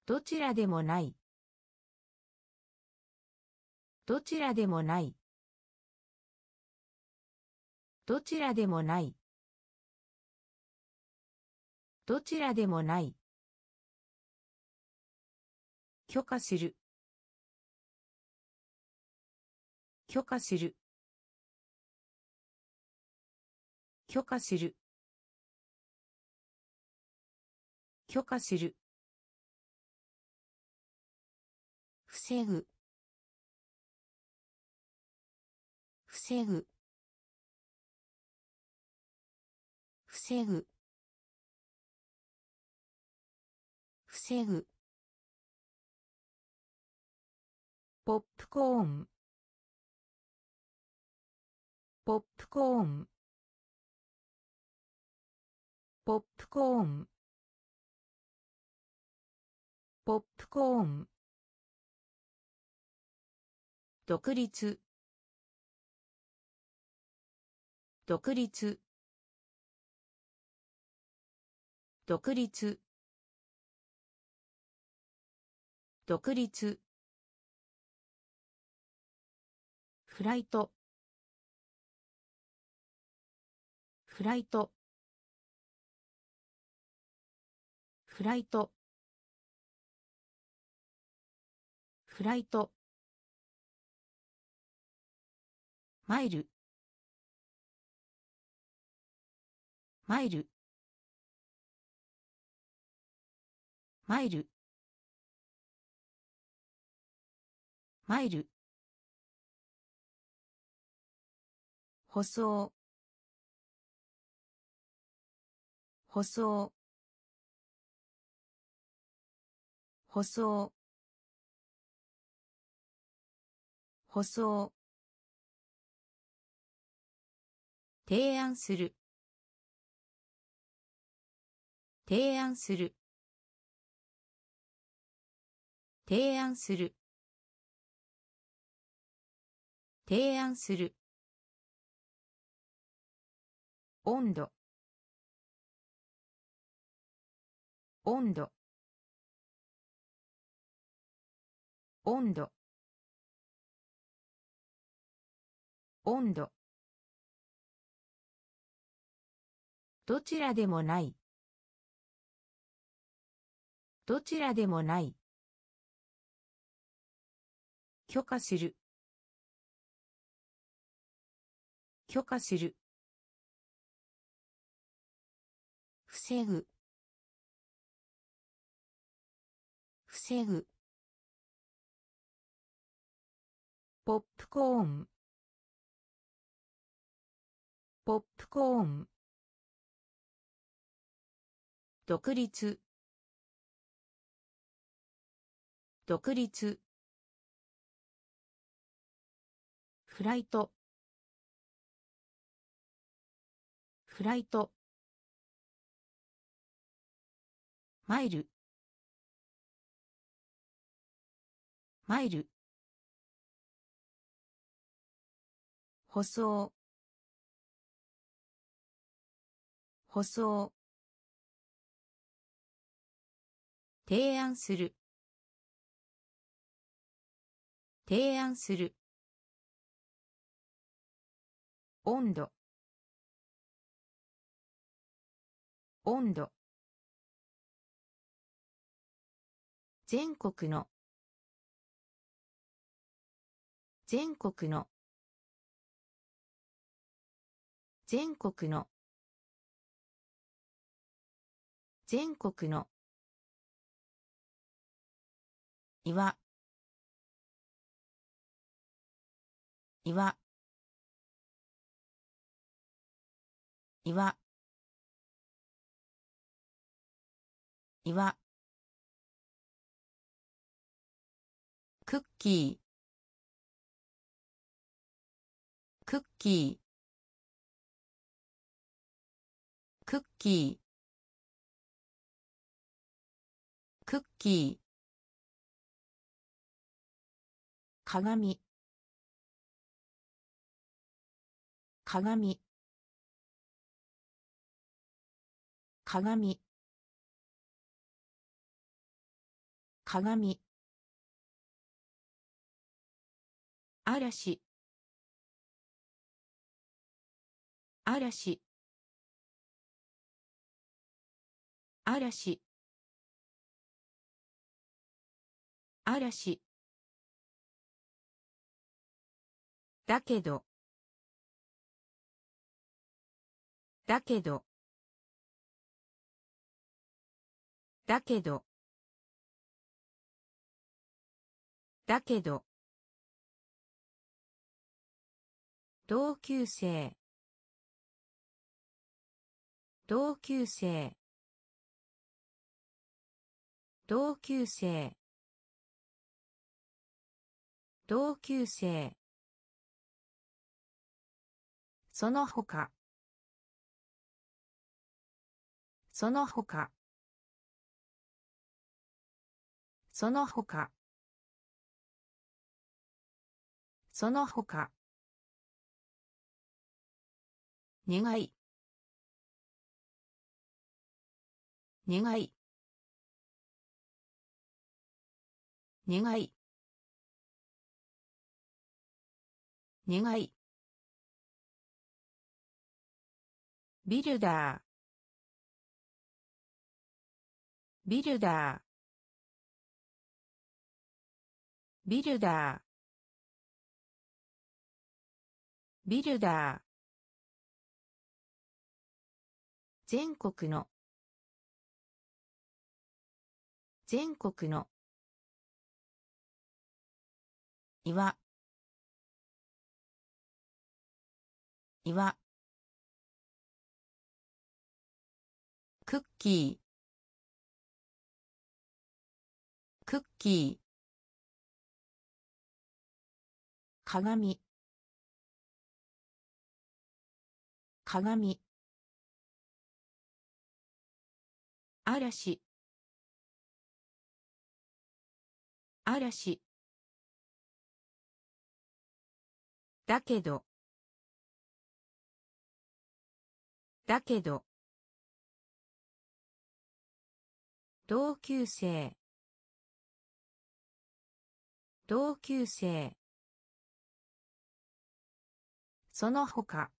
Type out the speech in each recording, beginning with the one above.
どちらでもない。どちらでもない。どちらでもない。どちらでもない。許可する。許可する。許可する。許可する。防ぐ。防ぐ。防ぐ。防ぐ。ポップコーン。ポップコーン。ポップコーン。ポップコーン。独立。独立。独立。独立。フライト。フライト。フライト。フライト。マイル。マイル。マイル。マイル。舗装。舗装。舗装。舗装。提案する。提案する。提案する。提案する。温度。温度。温度。温度。どちらでもない。どちらでもない。許可する。許可する。防ぐ。防ぐ。ポップコーン。ポップコーン。独立。独立。フライト。フライト。マイル。マイル。舗装。舗装。提案する。提案する。温度。温度。全国の。全国の。全国の。全国の。岩。岩。岩。岩。クッキー。クッキー。クッキー。クッキー。鏡。鏡。鏡。 鏡嵐嵐嵐嵐だけどだけどだけどだけど同級生同級生同級生同級生その他その他その他その他苦い苦い苦い苦いビルダービルダービルダービルダー全国の全国の岩岩クッキークッキー鏡鏡嵐嵐だけどだけど同級生同級生その他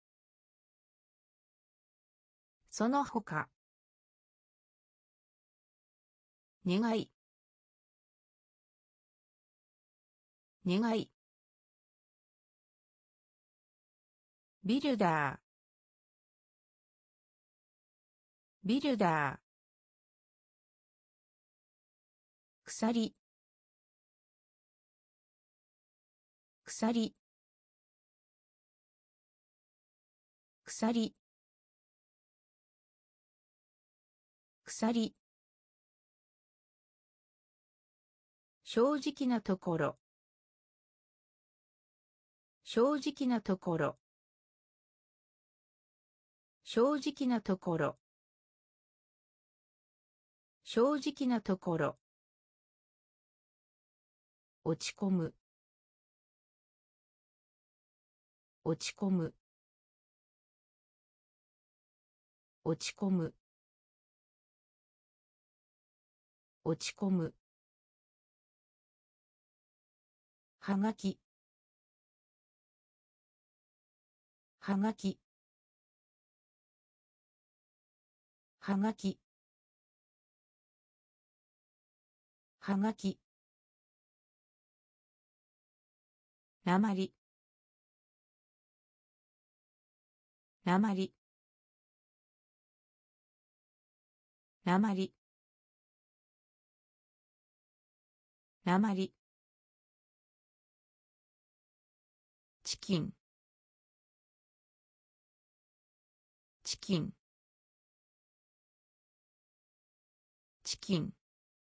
その他苦い苦いビルダービルダー鎖鎖鎖鎖正直なところ正直なところ正直なところ正直なところ落ち込む落ち込む落ち込む落ち込むはがきはがきはがきはがきなまりなまりなまりなまりチキンチキンチキン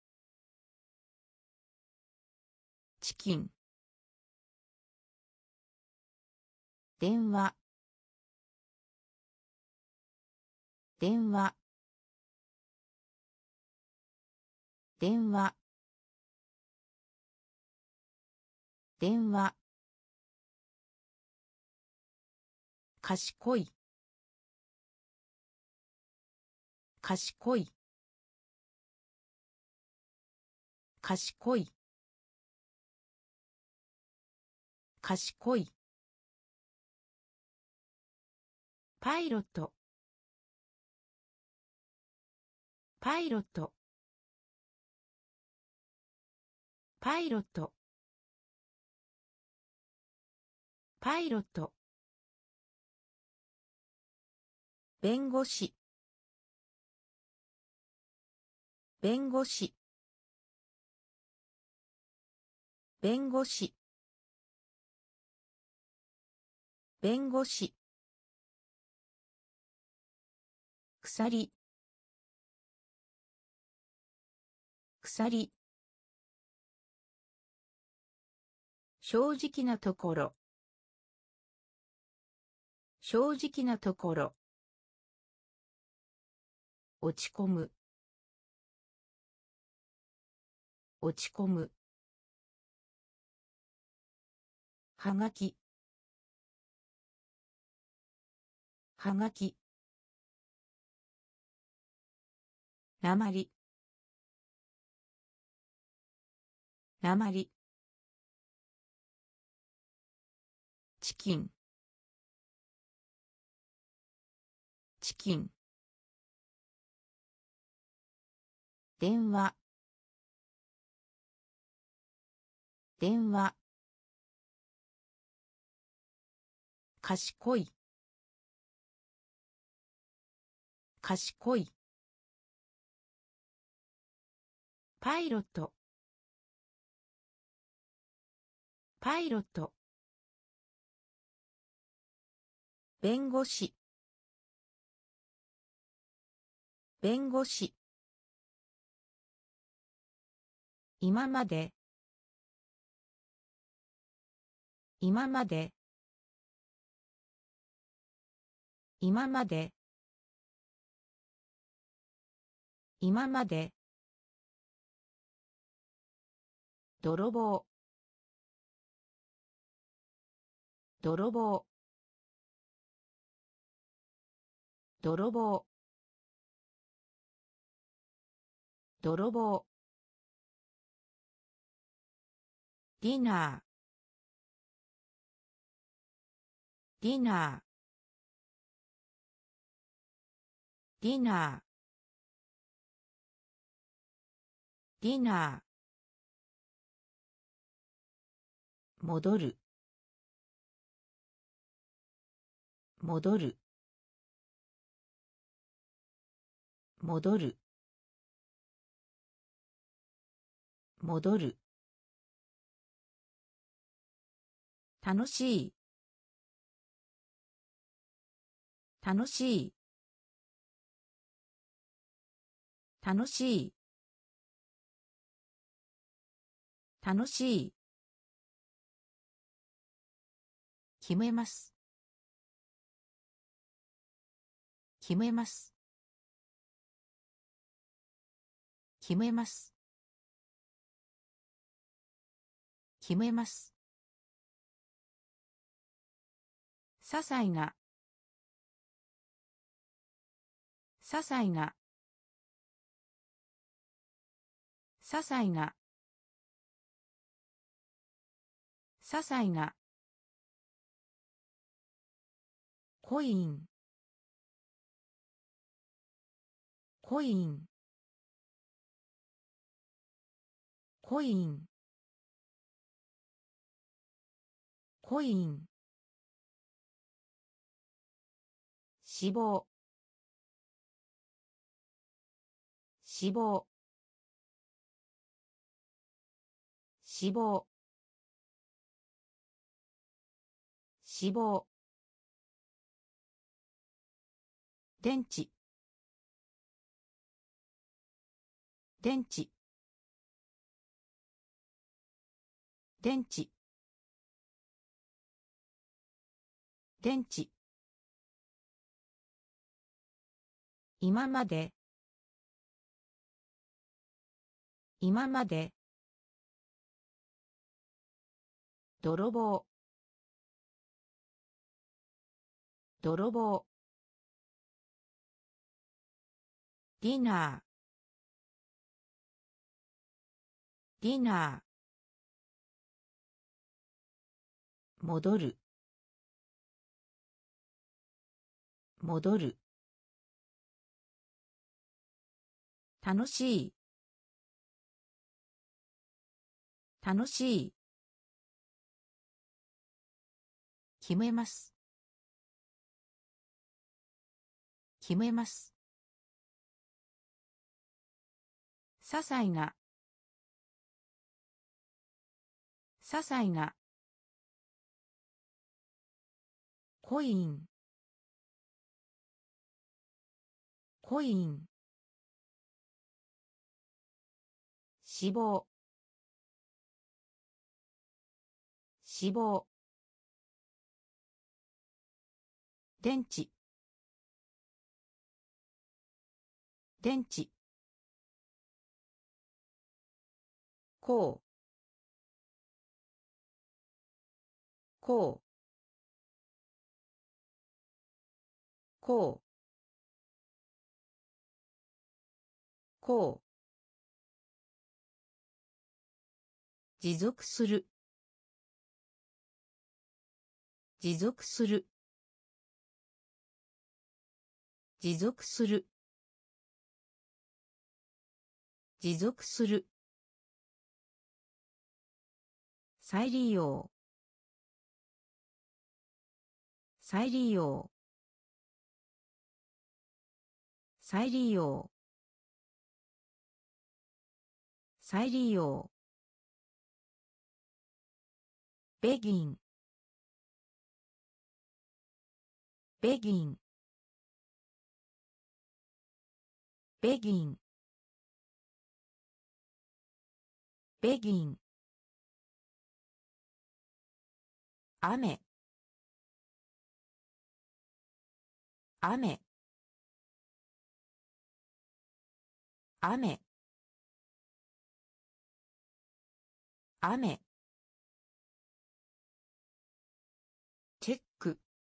チキン電話電話電話電話賢い賢い賢い賢いパイロットパイロットパイロットパイロット弁護士弁護士弁護士弁護士鎖鎖正直なところ正直なところ落ち込む落ち込むはがきはがきなまりなまりチキンチキン電話電話賢い賢いパイロットパイロット弁護士弁護士今まで今まで今まで今まで泥棒泥棒泥棒泥棒ディナーディナーディナーディナー戻る戻る戻る戻る楽しい楽しい楽しい楽しい決めます決めます決めます決めます些細な些細な些細な些細なコインコインコインコイン死亡死亡死亡死亡電池電池電池電池今まで今まで泥棒泥棒ディナーディナー戻る戻る楽しい楽しい決めます決めます些細な些細なコインコイン死亡死亡電池電池こうこうこうこう持続する持続する持続する持続する再利用再利用再利用再利用ベギンベギンベギンベギン雨雨雨雨チェック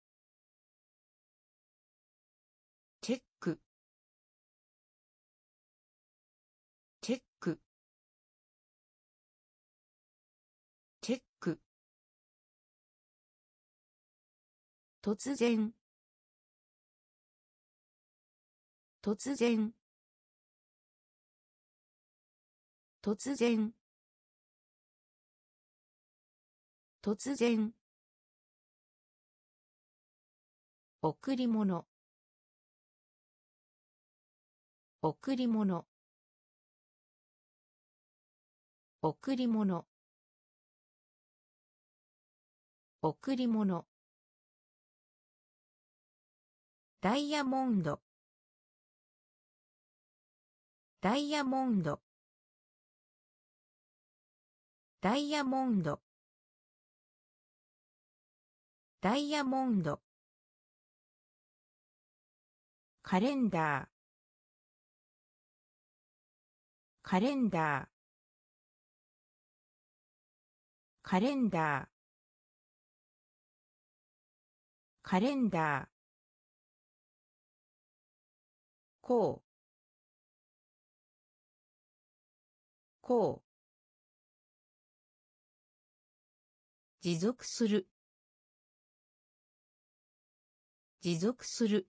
チェックチェックチェック突然突然突然突然贈り物贈り物贈り物贈り物ダイヤモンドダイヤモンドダイヤモンドダイヤモンドカレンダーカレンダーカレンダーカレンダーこうこう持続する持続する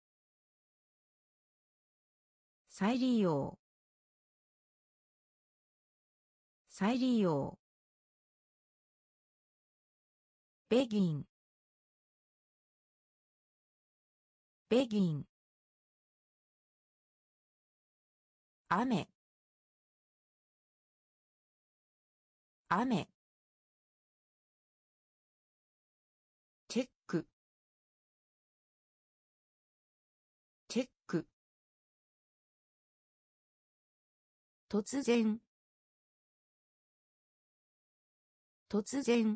再利用再利用ベギンベギン雨雨チェックチェック突然突然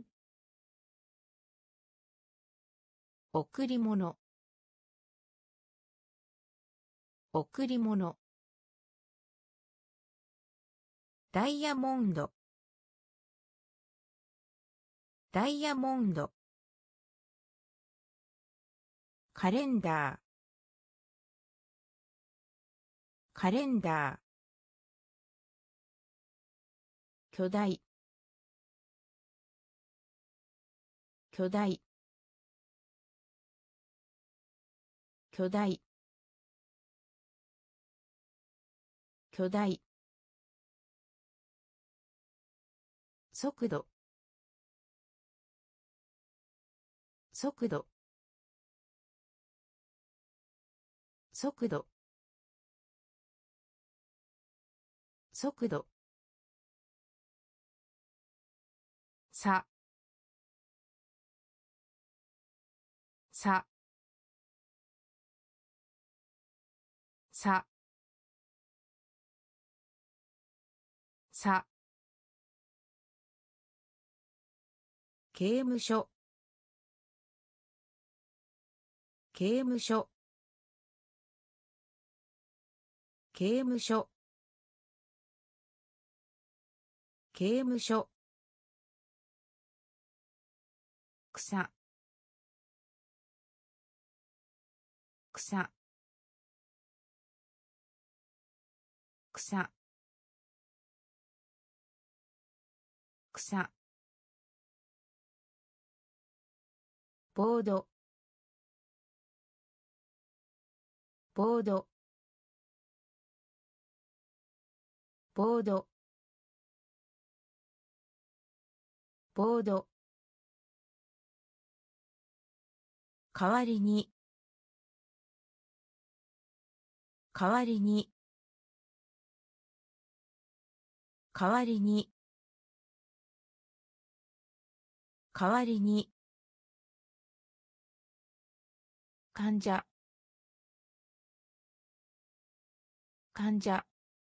贈り物贈り物ダイヤモンドダイヤモンドカレンダーカレンダー巨大巨大巨大巨大速度速度速度速度ささささ刑務所刑務所刑務所刑務所草草草草ボードボードボードボード代わりに代わりに代わりに代わりに患者患者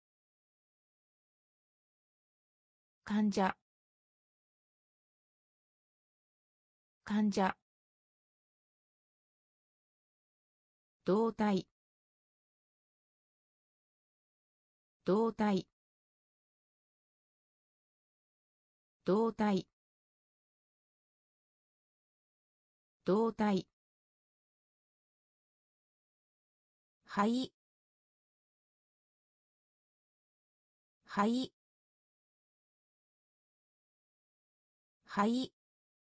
患者患者動体動体動体動体はいはいはい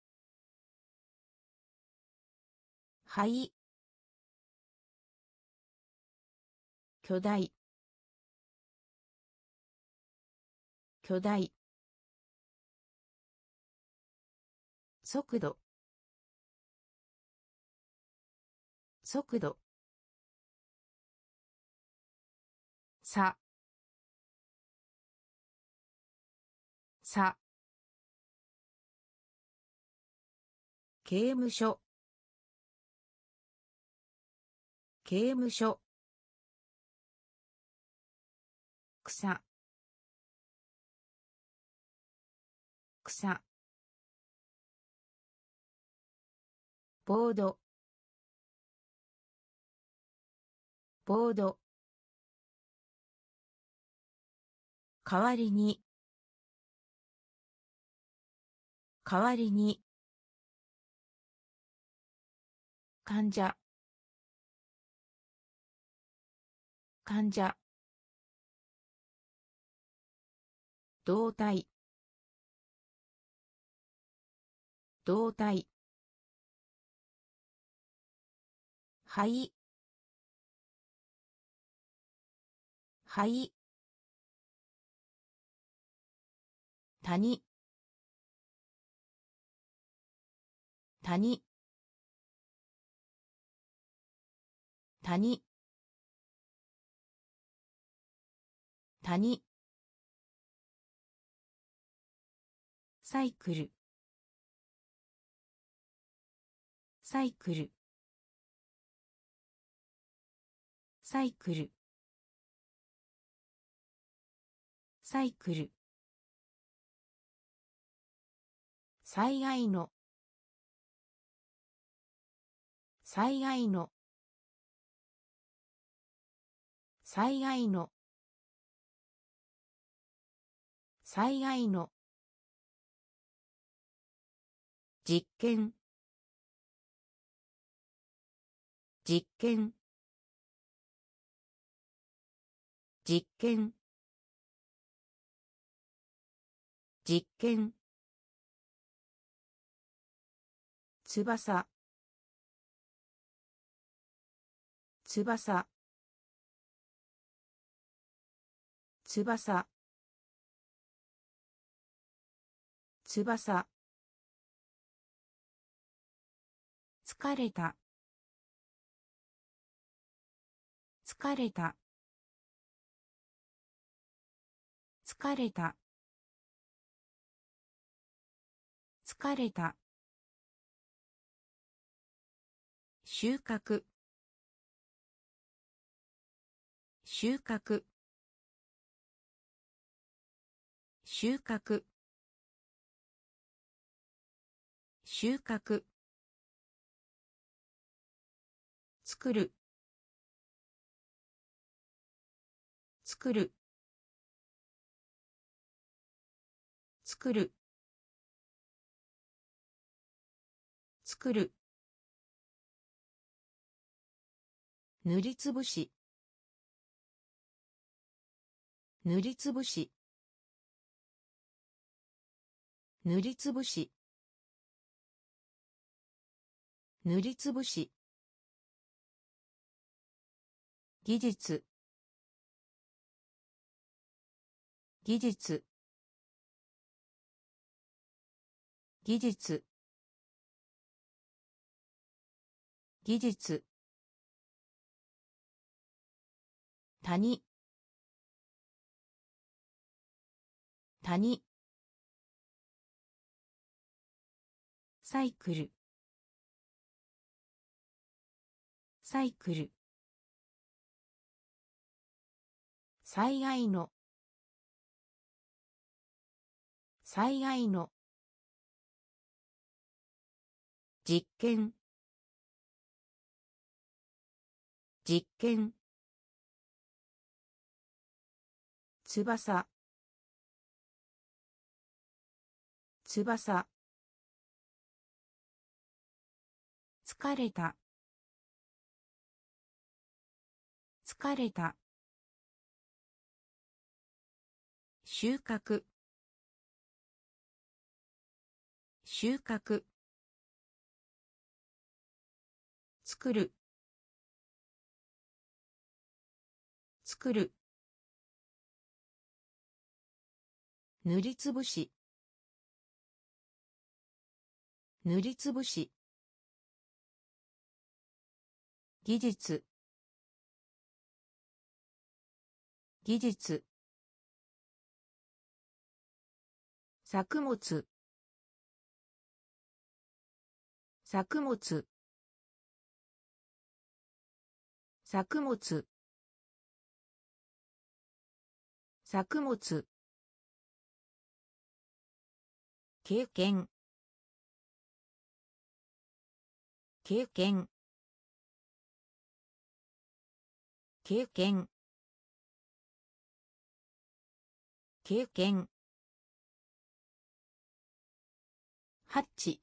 はい巨大巨大速度速度ささ刑務所刑務所草草ボードボード代わりに代わりに患者患者動体動体はいはい谷谷谷谷サイクルサイクルサイクルサイクル災害の災害の災害の災害の実験実験実験実験翼翼翼翼疲れた疲れた疲れた疲れた収穫収穫収穫収穫作る作る作る作る塗りつぶし塗りつぶし塗りつぶし塗りつぶし技術技術技術技術谷谷サイクルサイクル災害の災害の実験実験翼翼疲れた疲れた収穫収穫作る作る塗りつぶし塗りつぶし技術技術作物作物作物作物経験経験経験経験ハッチ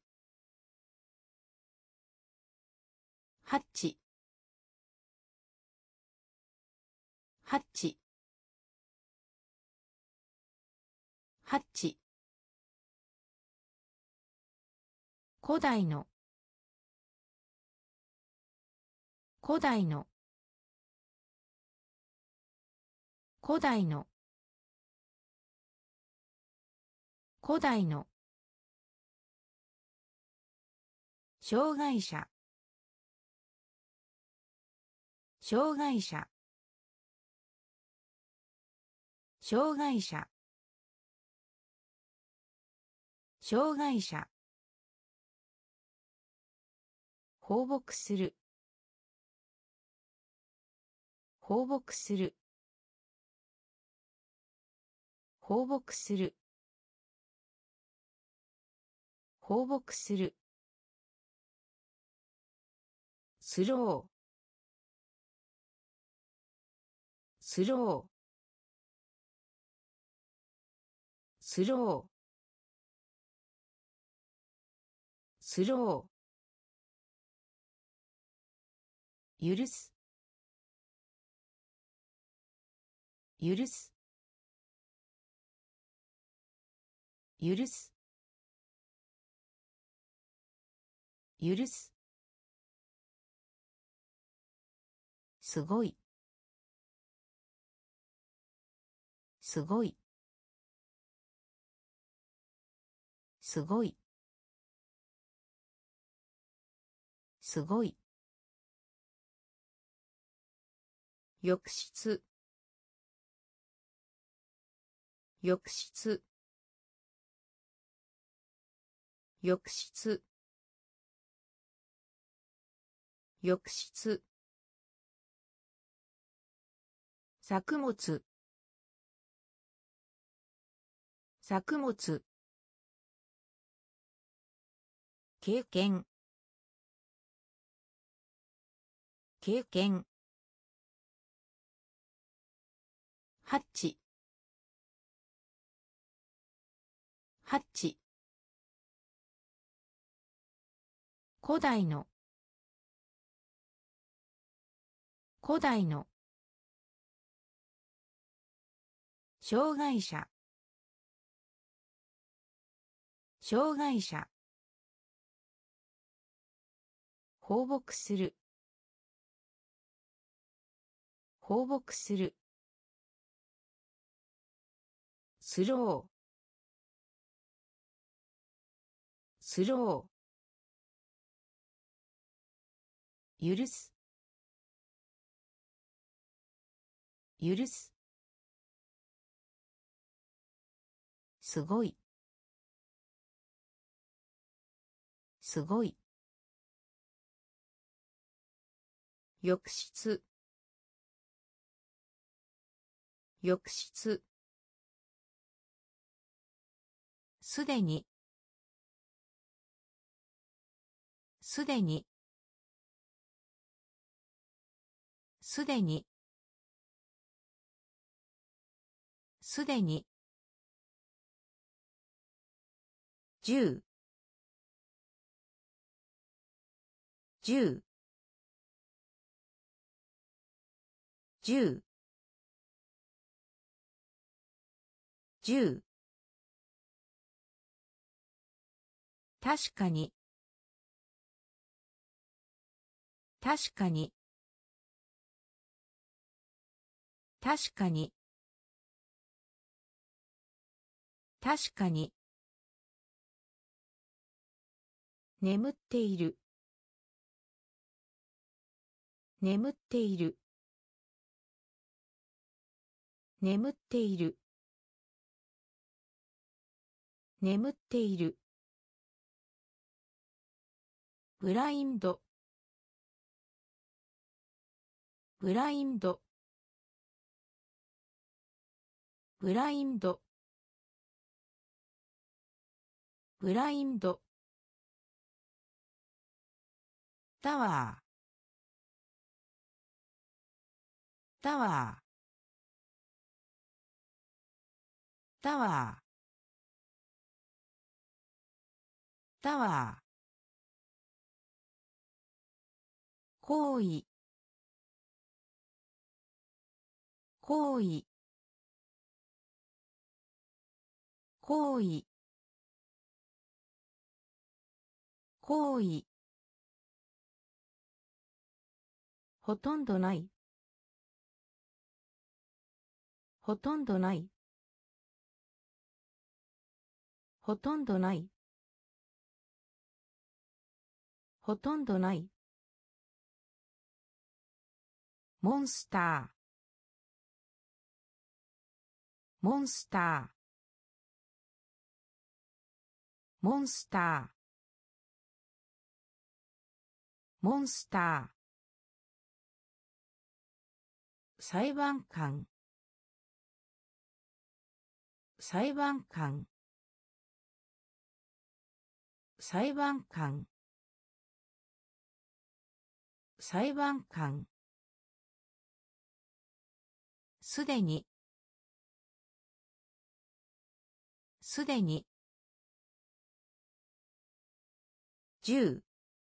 ハッチハッチハッチ古代の古代の古代の古代の障害者障害者障害者障害者放牧する放牧する放牧する放牧するスロースロースロースロー許す許す許す許すすごいすごいすごいすごい浴室浴室浴室浴室作物作物経験経験ハッチハッチ古代の古代の障害者障害者放牧する放牧するスロースロー許す許すすごいすごい浴室浴室すでにすでにすでにすでに10 10 10 10確かに確かに確かに確かに眠っている眠っている眠っている眠っているブラインドブラインドブラインドブラインドタワータワータワータワー行為行為行為行為ほとんどないほとんどないほとんどないほとんどないモンスターモンスターモンスターモンスター裁判官裁判官裁判官裁判官すでにすでに10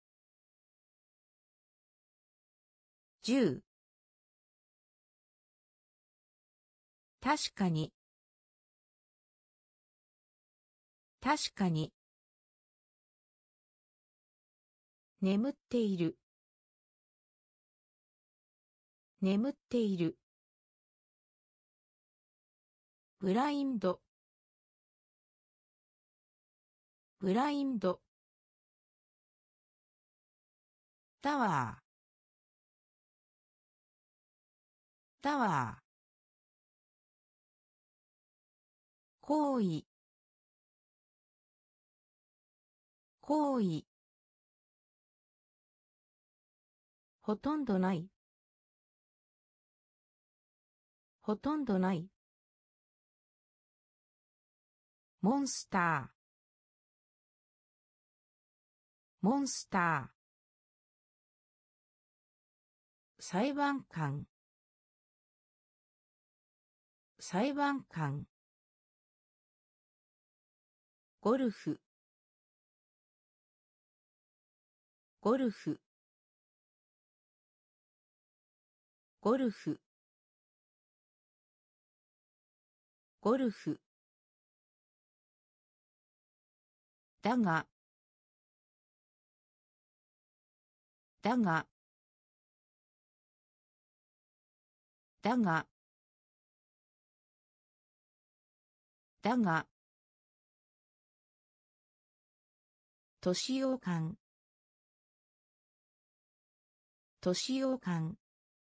10確かに確かに。眠っている。眠っている。ブラインド。ブラインド。タワー。タワー。行為。行為。ほとんどない。ほとんどない。モンスター。モンスター。裁判官。裁判官。ゴルフ。ゴルフ。ゴルフ。ゴルフ。だが。だが。だが。だが。年用感。年用感。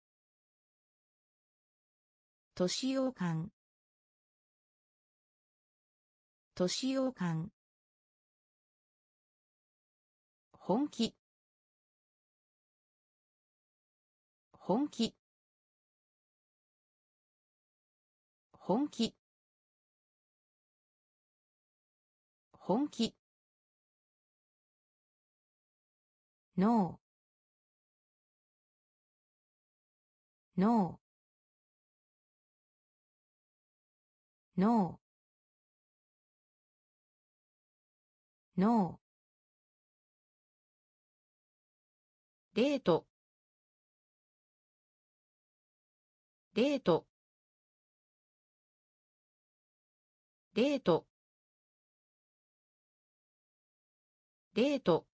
年用感。年用感。本気。本気。本気。本気。ノー。ノー。ノー。ノー。デート。デート。デート。デート。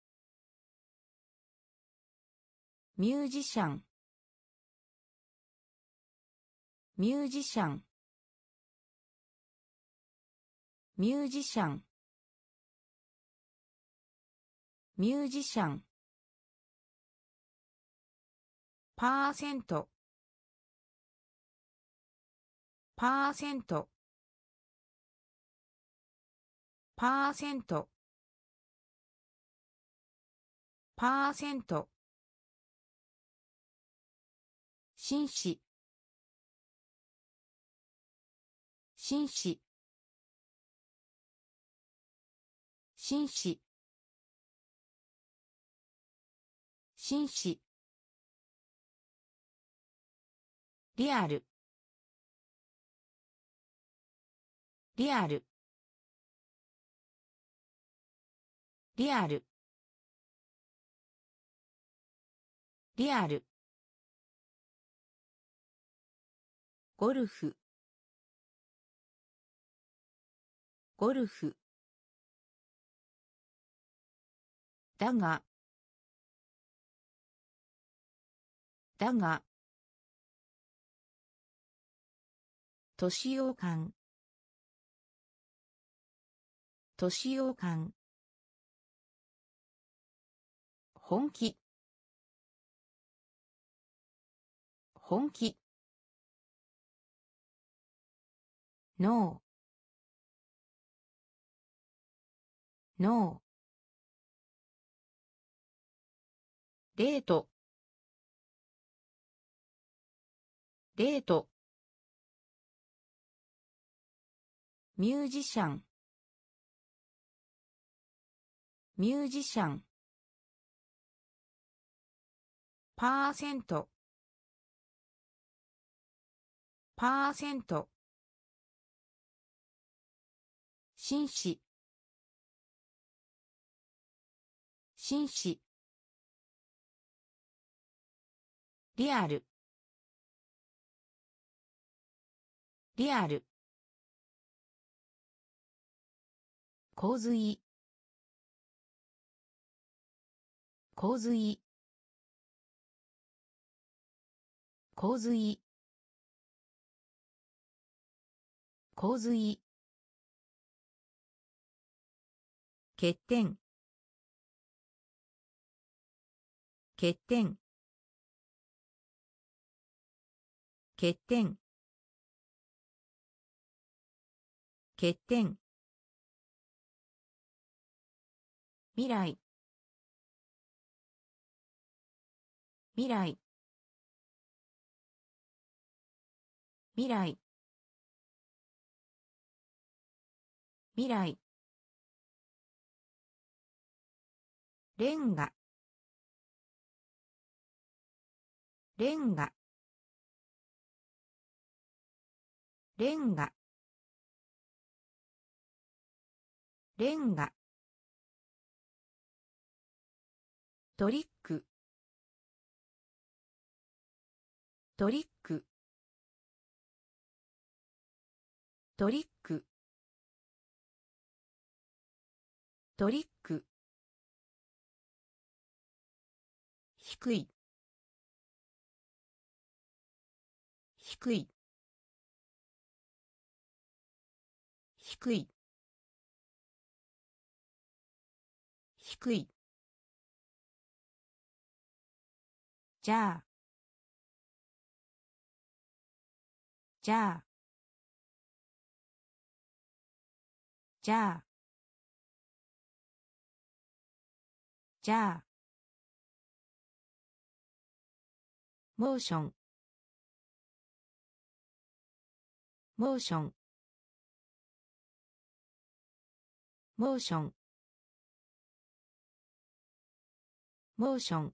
ミュージシャン。ミュージシャン。ミュージシャン。ミュージシャン。パーセント。パーセント。パーセント。パーセント。紳士。紳士。紳士。紳士。リアル。リアル。リアル。リアル。ゴルフ。ゴルフ。だが。だが。年用感。年用感。本気。本気。ノー。ノー。デート。デート。ミュージシャン。ミュージシャン。パーセント。パーセント。紳士。紳士。リアル。リアル。 洪水洪水洪水洪水欠点欠点欠点欠点未来未来未来未来レンガレンガレンガレンガトリックトリックトリックトリック低い低い低い低いじゃあじゃあじゃあじゃあモーションモーションモーションモーション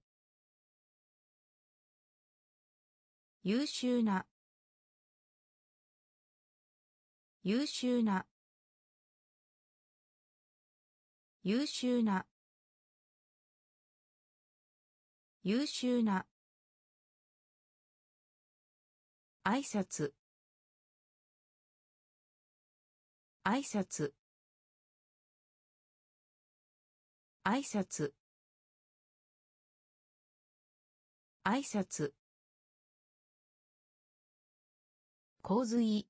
優秀な優秀な優秀な優秀な挨拶挨拶挨拶挨拶洪水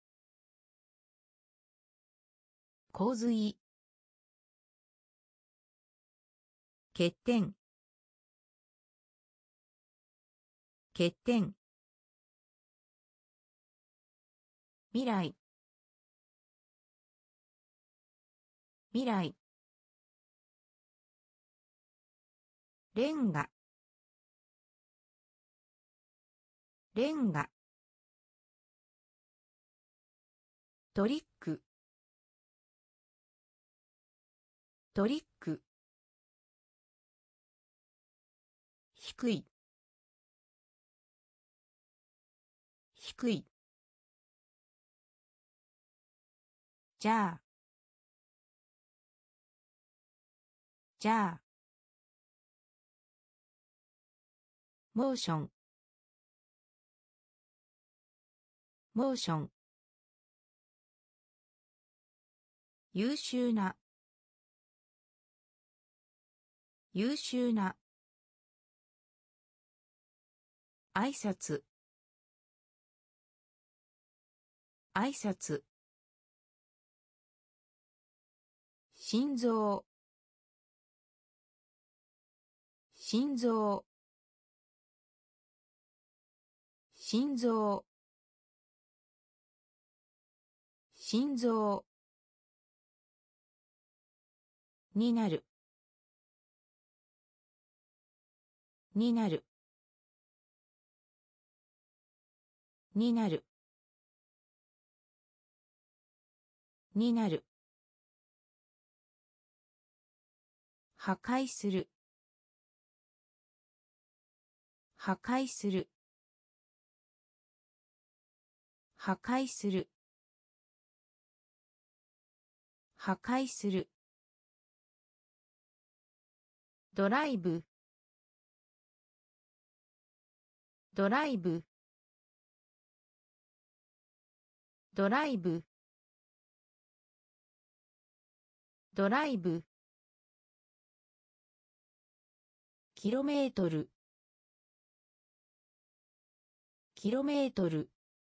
洪水欠点欠点未来未来レンガレンガトリックトリック低い低いじゃあじゃあモーションモーション優秀な優秀な挨拶挨拶心臓心臓心臓心臓になるになるになるになる破壊する破壊する破壊する破壊するドライブドライブドライブドライブ、キロメートル、キロメートル、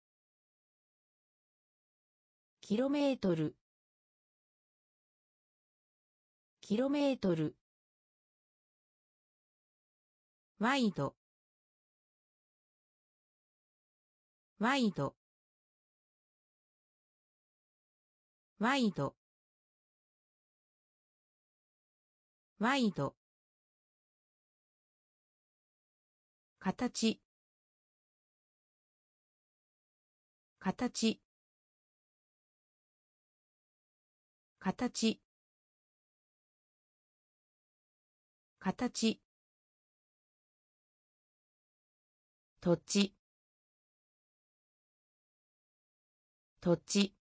キロメートル、キロメートル、ワイド、ワイド、ワイド、ワイド、形、形、形、形、土地、土地、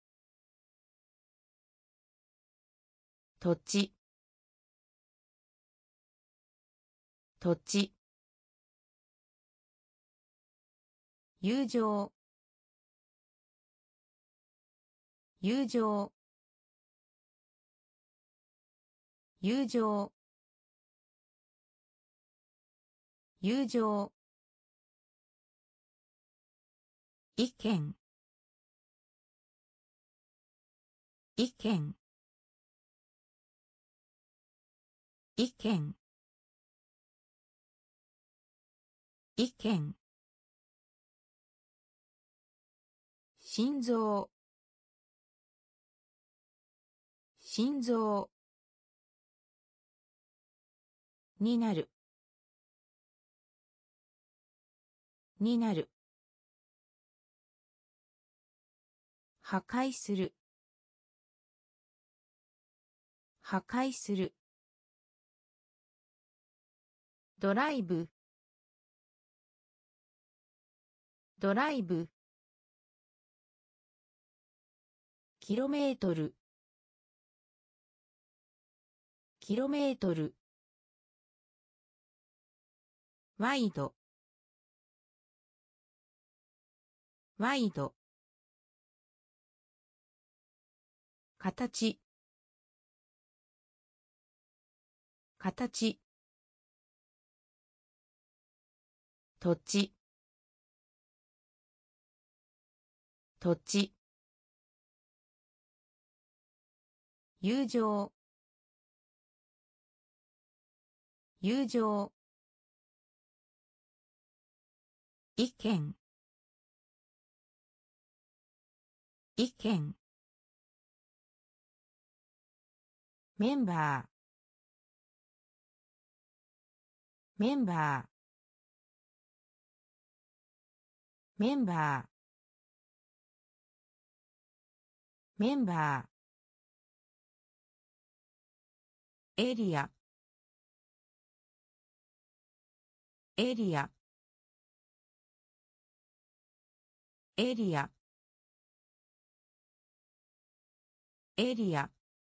土地、土地、友情、友情、友情、友情、意見、意見、意見、意見、心臓、心臓、になる、になる、破壊する、破壊する、ドライブ、ドライブ、キロメートル、キロメートル、ワイド、ワイド、形、形、土地、土地、友情、友情、意見、意見、メンバー、メンバー、メンバー、メンバー、エリア、エリア、エリア、エリア、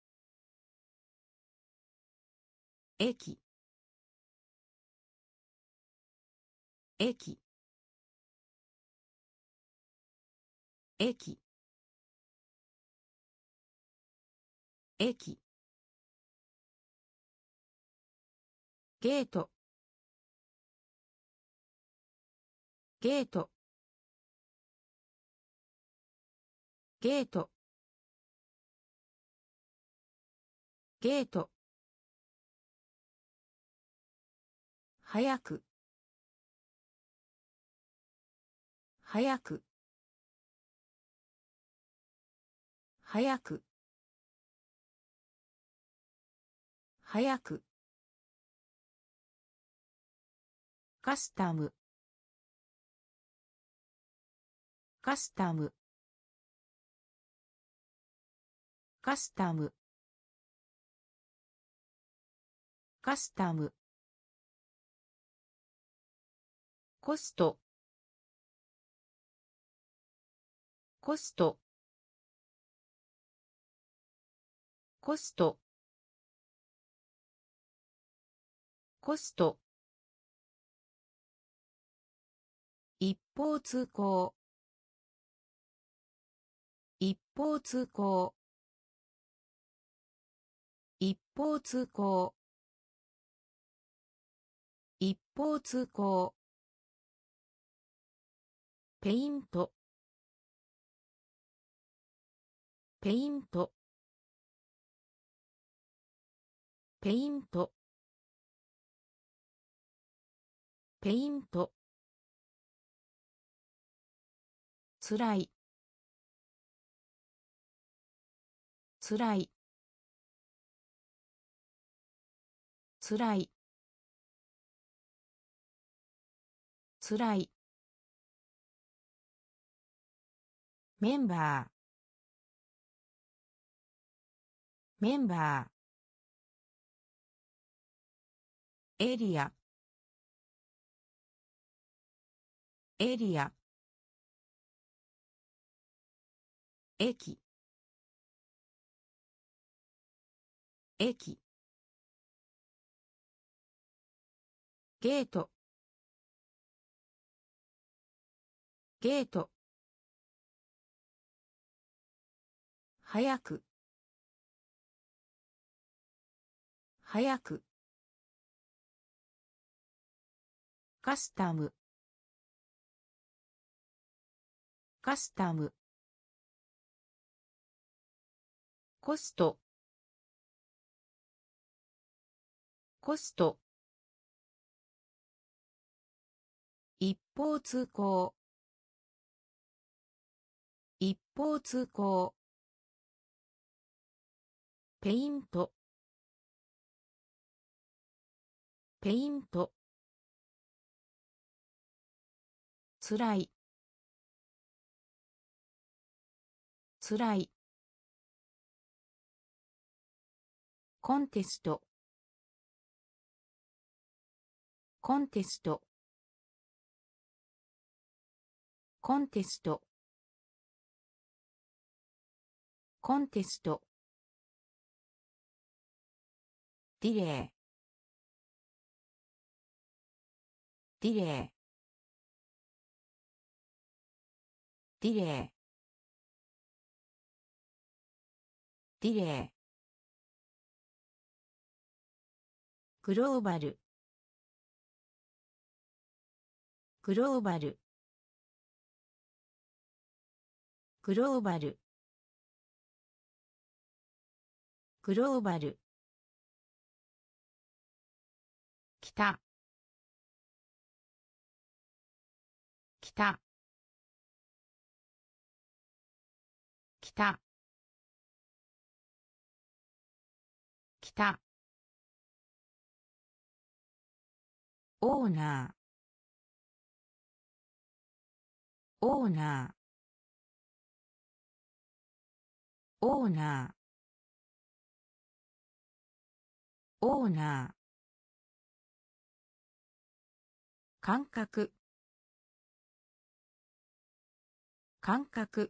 駅、駅、駅、駅、ゲート、ゲート、ゲート、ゲート、早く、早く、早く、早く、カスタム、カスタム、カスタム、カスタム、コスト、コスト、コスト、コスト、一方通行、一方通行、 方通行、一方通行、ペイント、ペイント、ペイント、ペイント、つらい、つらい、つらい、つらい、メンバー、メンバー、エリア、エリア、駅、駅、ゲート、ゲート、早く、早く、カスタム、カスタム、コスト、コスト、一方通行、一方通行、ペイント、ペイント、つらい、つらい、コンテスト、コンテスト、コンテスト、コンテスト、ディレイ、ディレイ、ディレイ、ディレイ、グローバル、グローバル、グローバル、グローバル、北、北、北、北、オーナー、オーナー、オーナー、オーナー、感覚、感覚、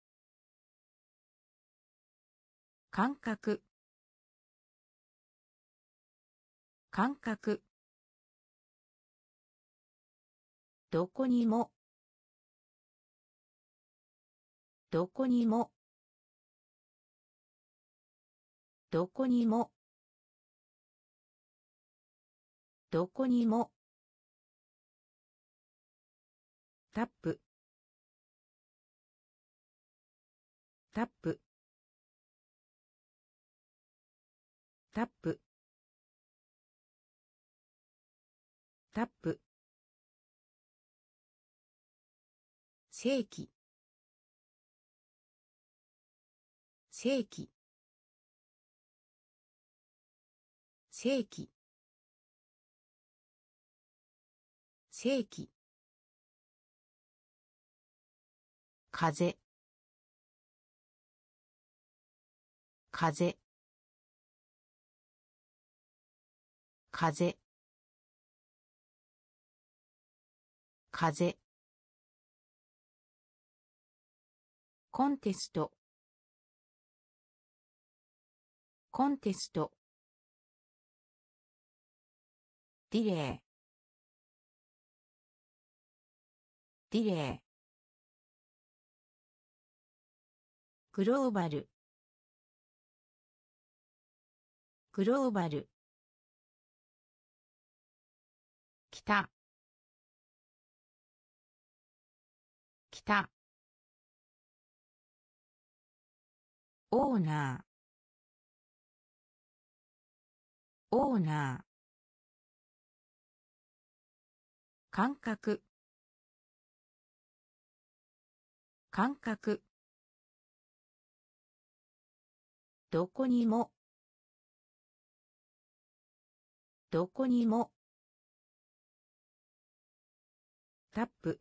感覚、感覚、どこにも、どこにも、どこにも、どこにも、タップ、タップ、タップ、タップ、正規、正規、正規、正規、風、風、風、風、コンテスト、コンテスト、ディレイ、ディレイ、グローバル、 グローバル、北、北、オーナー、オーナー、感覚、感覚、どこにも、どこにも、タップ、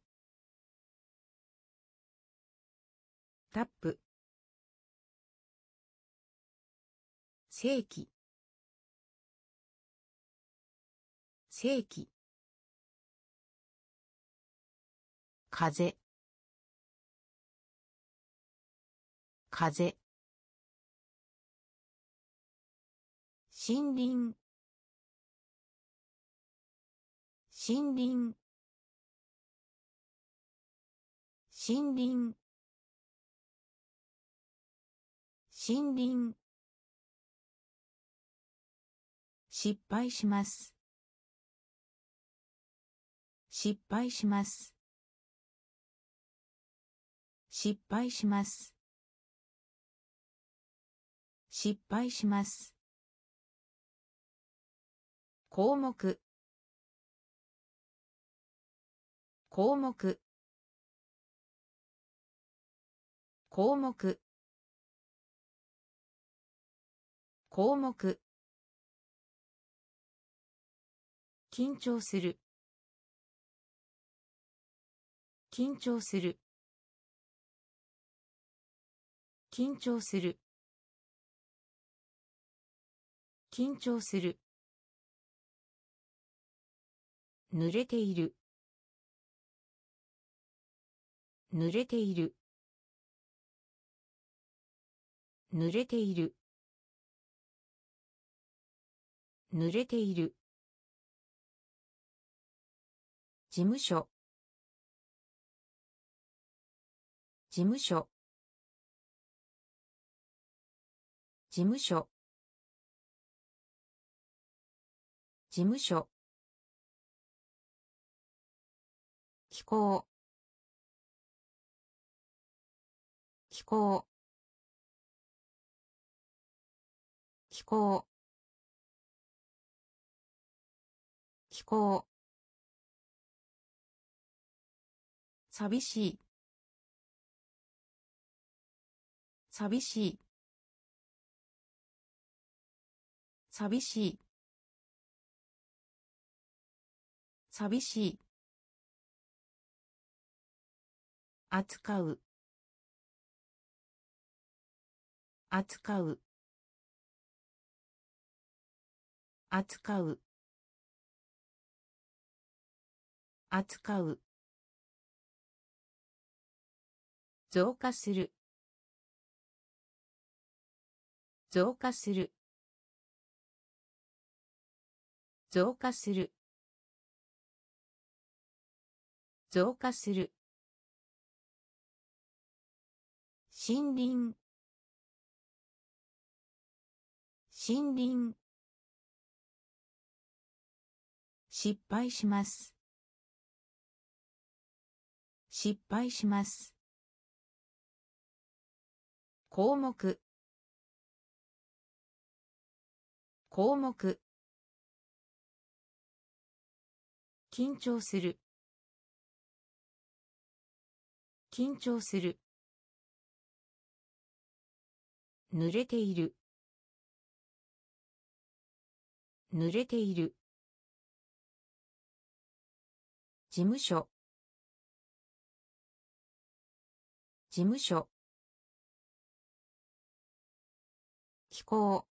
タップ、世紀、世紀、風、風、森林、森林、森林、森林、失敗します、失敗します、失敗します、失敗します、項目、項目、項目、項目、緊張する、緊張する、緊張する、緊張する、濡れている、濡れている、濡れている、濡れている、事務所、事務所、事務所、事務所、気候、気候、気候、気候、寂しい、寂しい、寂しい、寂しい、扱う、扱う、扱う、扱う、増加する、増加する、増加する、増加する、森林、森林、失敗します、失敗します、項目、項目、緊張する、緊張する、濡れている、濡れている、事務所、事務所、気候、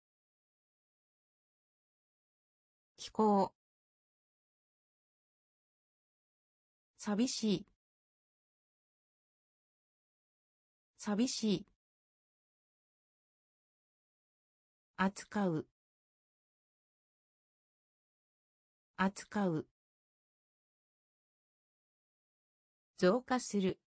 気候、寂しい、寂しい、扱う、扱う、増加する、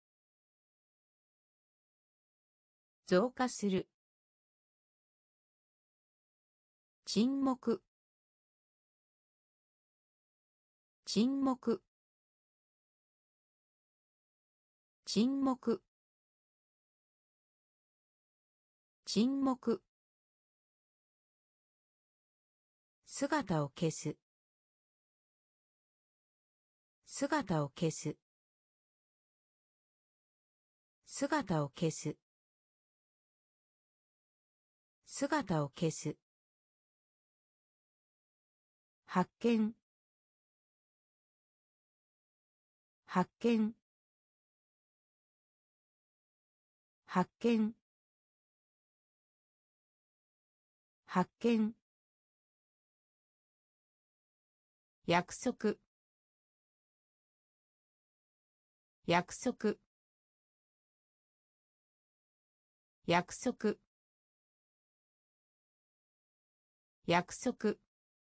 増加する、 沈黙沈黙沈黙沈黙姿を消す姿を消す姿を消す姿を消す発見発見発見発見約束約束約束約束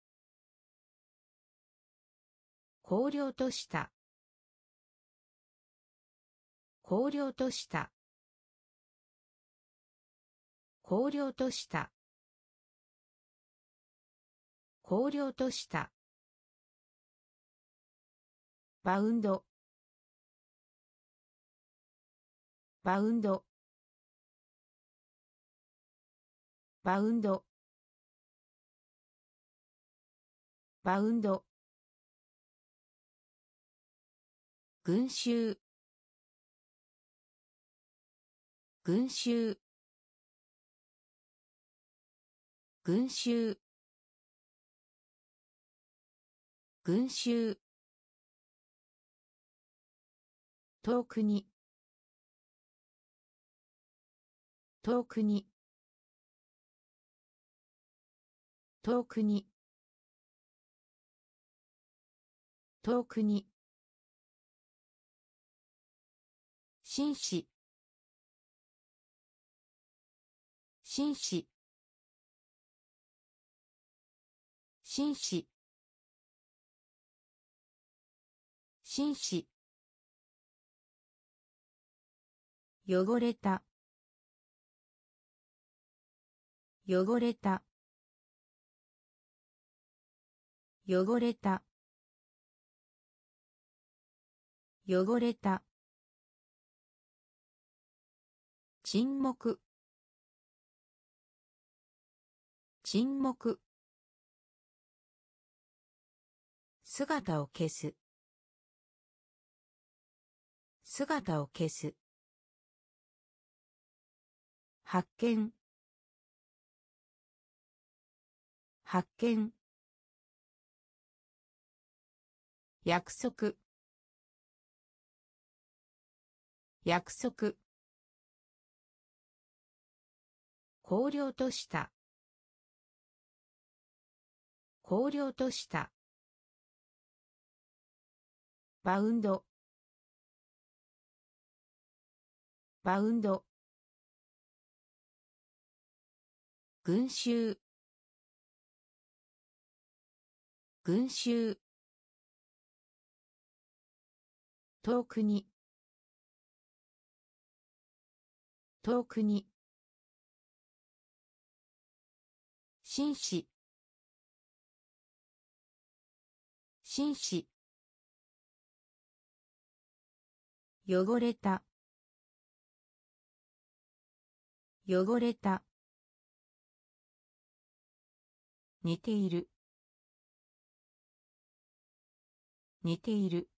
荒涼とした荒涼とした荒涼とした荒涼としたバウンドバウンドバウンドバウンド群衆群衆群衆群衆遠くに遠くに遠くに遠くに紳士紳士紳士紳士汚れた汚れた汚れた汚れた沈黙沈黙姿を消す姿を消す発見発見約束約束荒涼とした荒涼としたバウンドバウンド群衆群衆遠くに遠くに紳士紳士汚れた汚れた似ている似ている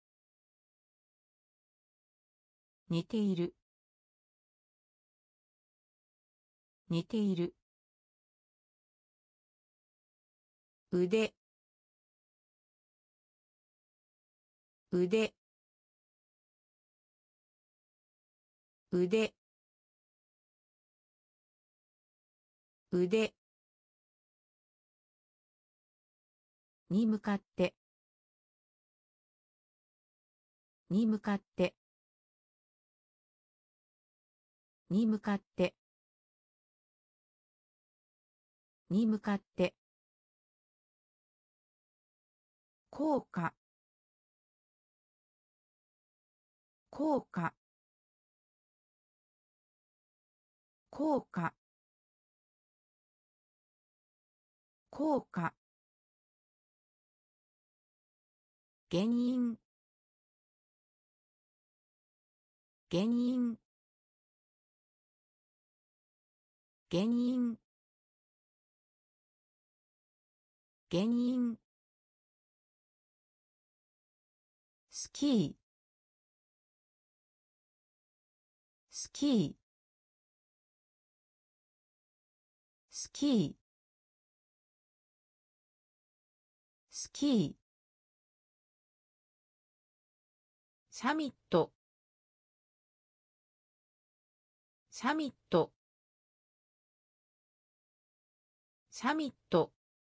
似ている似ている腕腕腕腕に向かってに向かってに向かってに向かって効果効果効果効果原因原因原因原因スキースキースキースキーサミットサミットサミット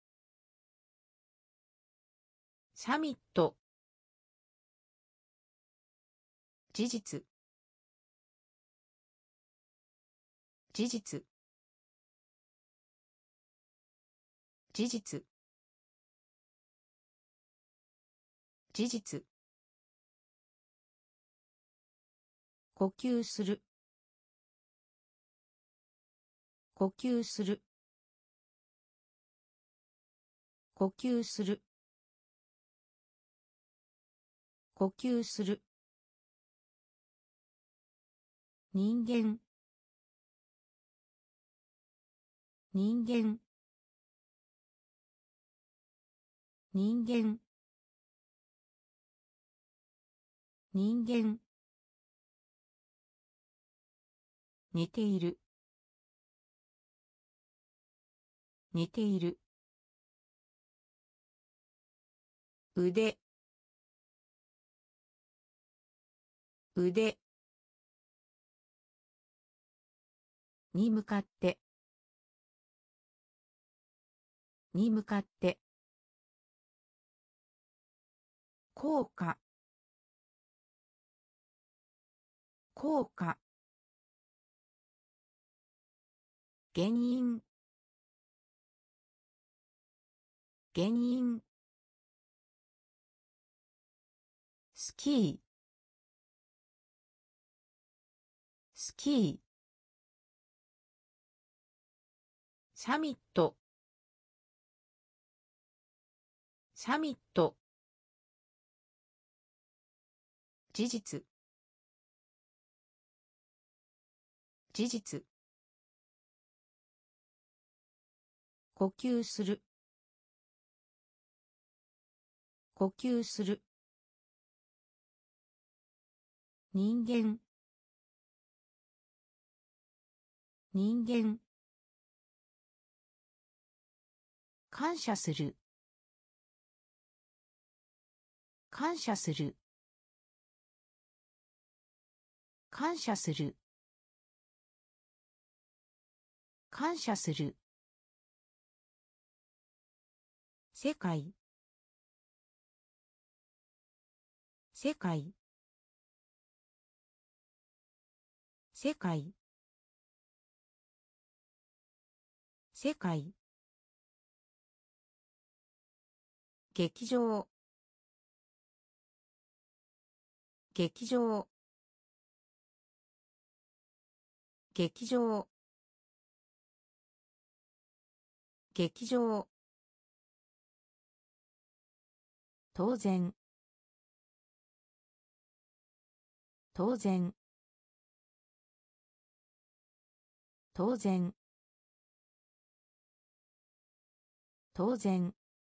サミット事実事実事実事実呼吸する呼吸する呼吸する呼吸する人間人間人間人間似ている似ている腕腕に向かってに向かって効果効果原因原因スキースキーサミットサミット事実事実呼吸する呼吸する人間人間感謝する感謝する感謝する感謝する世界世界世界世界劇場劇場劇場劇場当然当然当然当然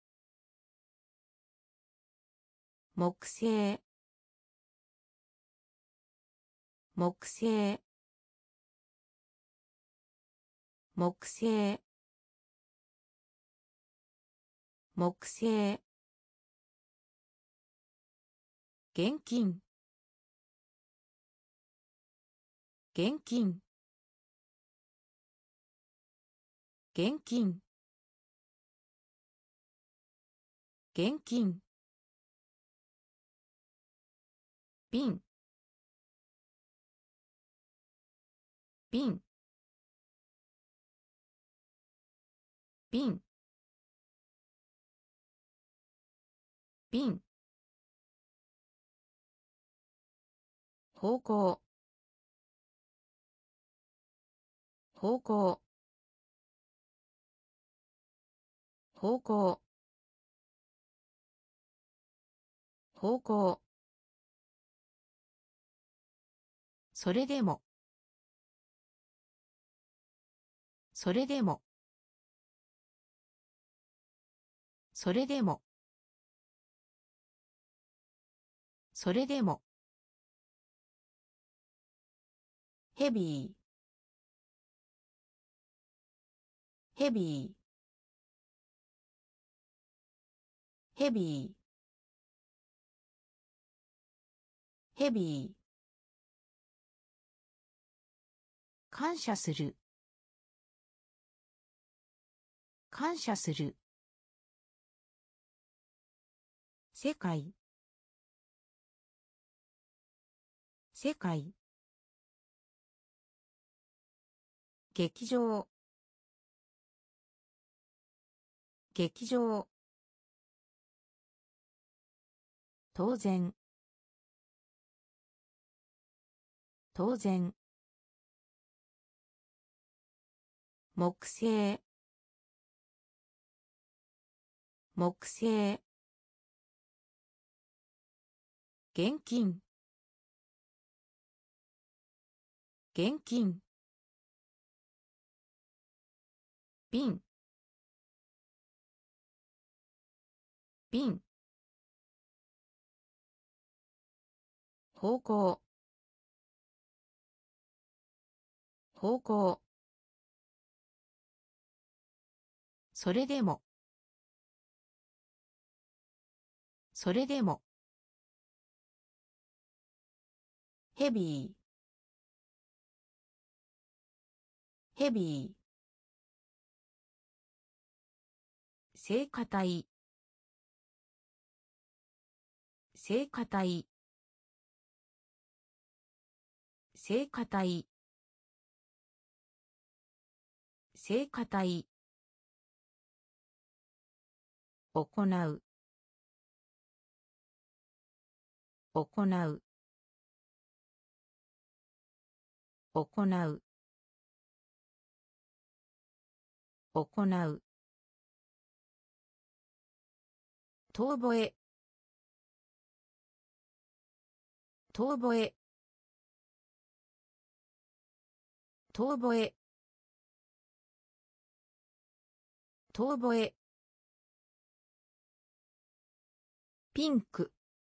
木星木星木星木星現金現金現金現金瓶瓶瓶瓶方向方向方向方向それでもそれでもそれでもそれでもヘビーヘビーヘビーヘビー感謝する感謝する世界世界劇場劇場当然当然木星木星現金現金瓶瓶方向方向それでもそれでもヘビーヘビー聖歌隊聖歌隊聖歌隊聖歌隊行う行う行う行う遠吠え遠吠え遠吠え遠吠えピンク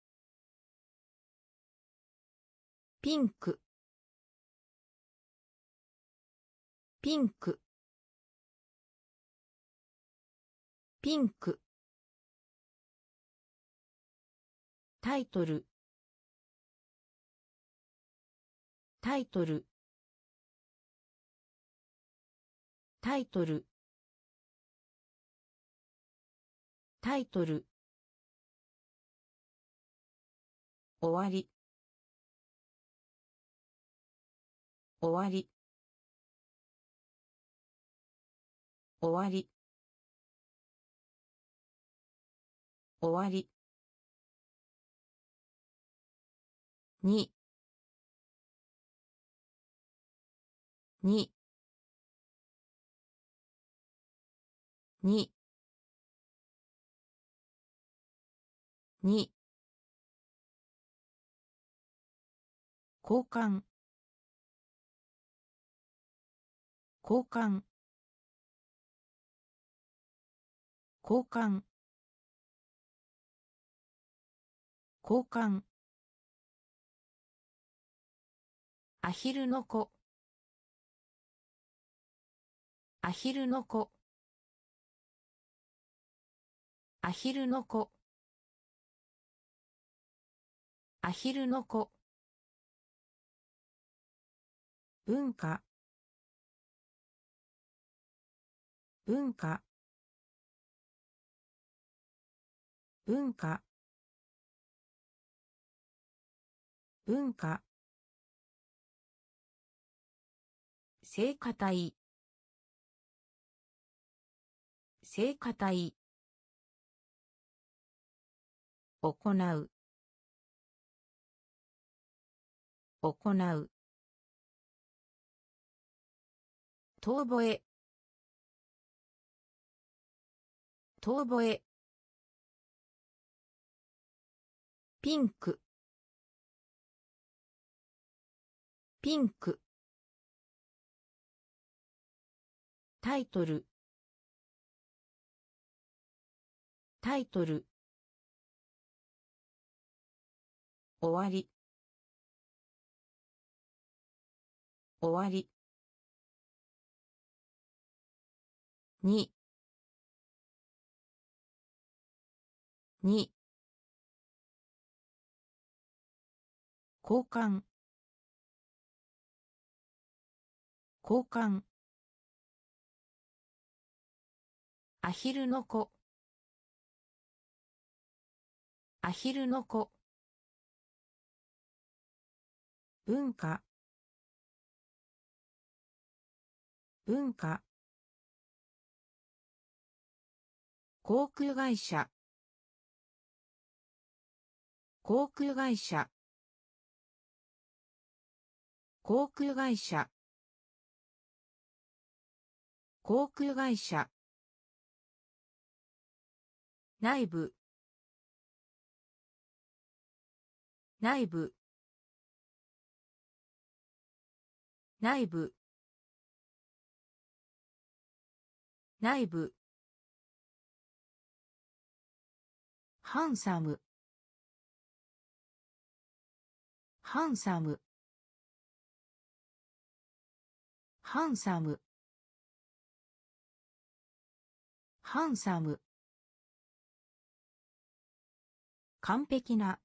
ピンクピンクピンクタイトルタイトルタイトルタイトル終わり終わり終わり終わりにににに交換交換交換交換アヒルの子アヒルの子アヒルの子アヒルの子文化文化文化文化聖歌隊聖歌隊行う行う遠吠え遠吠え、ピンク、ピンク、タイトル、タイトル、終わり、終わり、に、に、交換、交換、アヒルの子、アヒルの子、文化、文化、航空会社、航空会社、航空会社、航空会社、内部、内部、内部、内部、ハンサム、ハンサム、ハンサム、ハンサム、完璧な、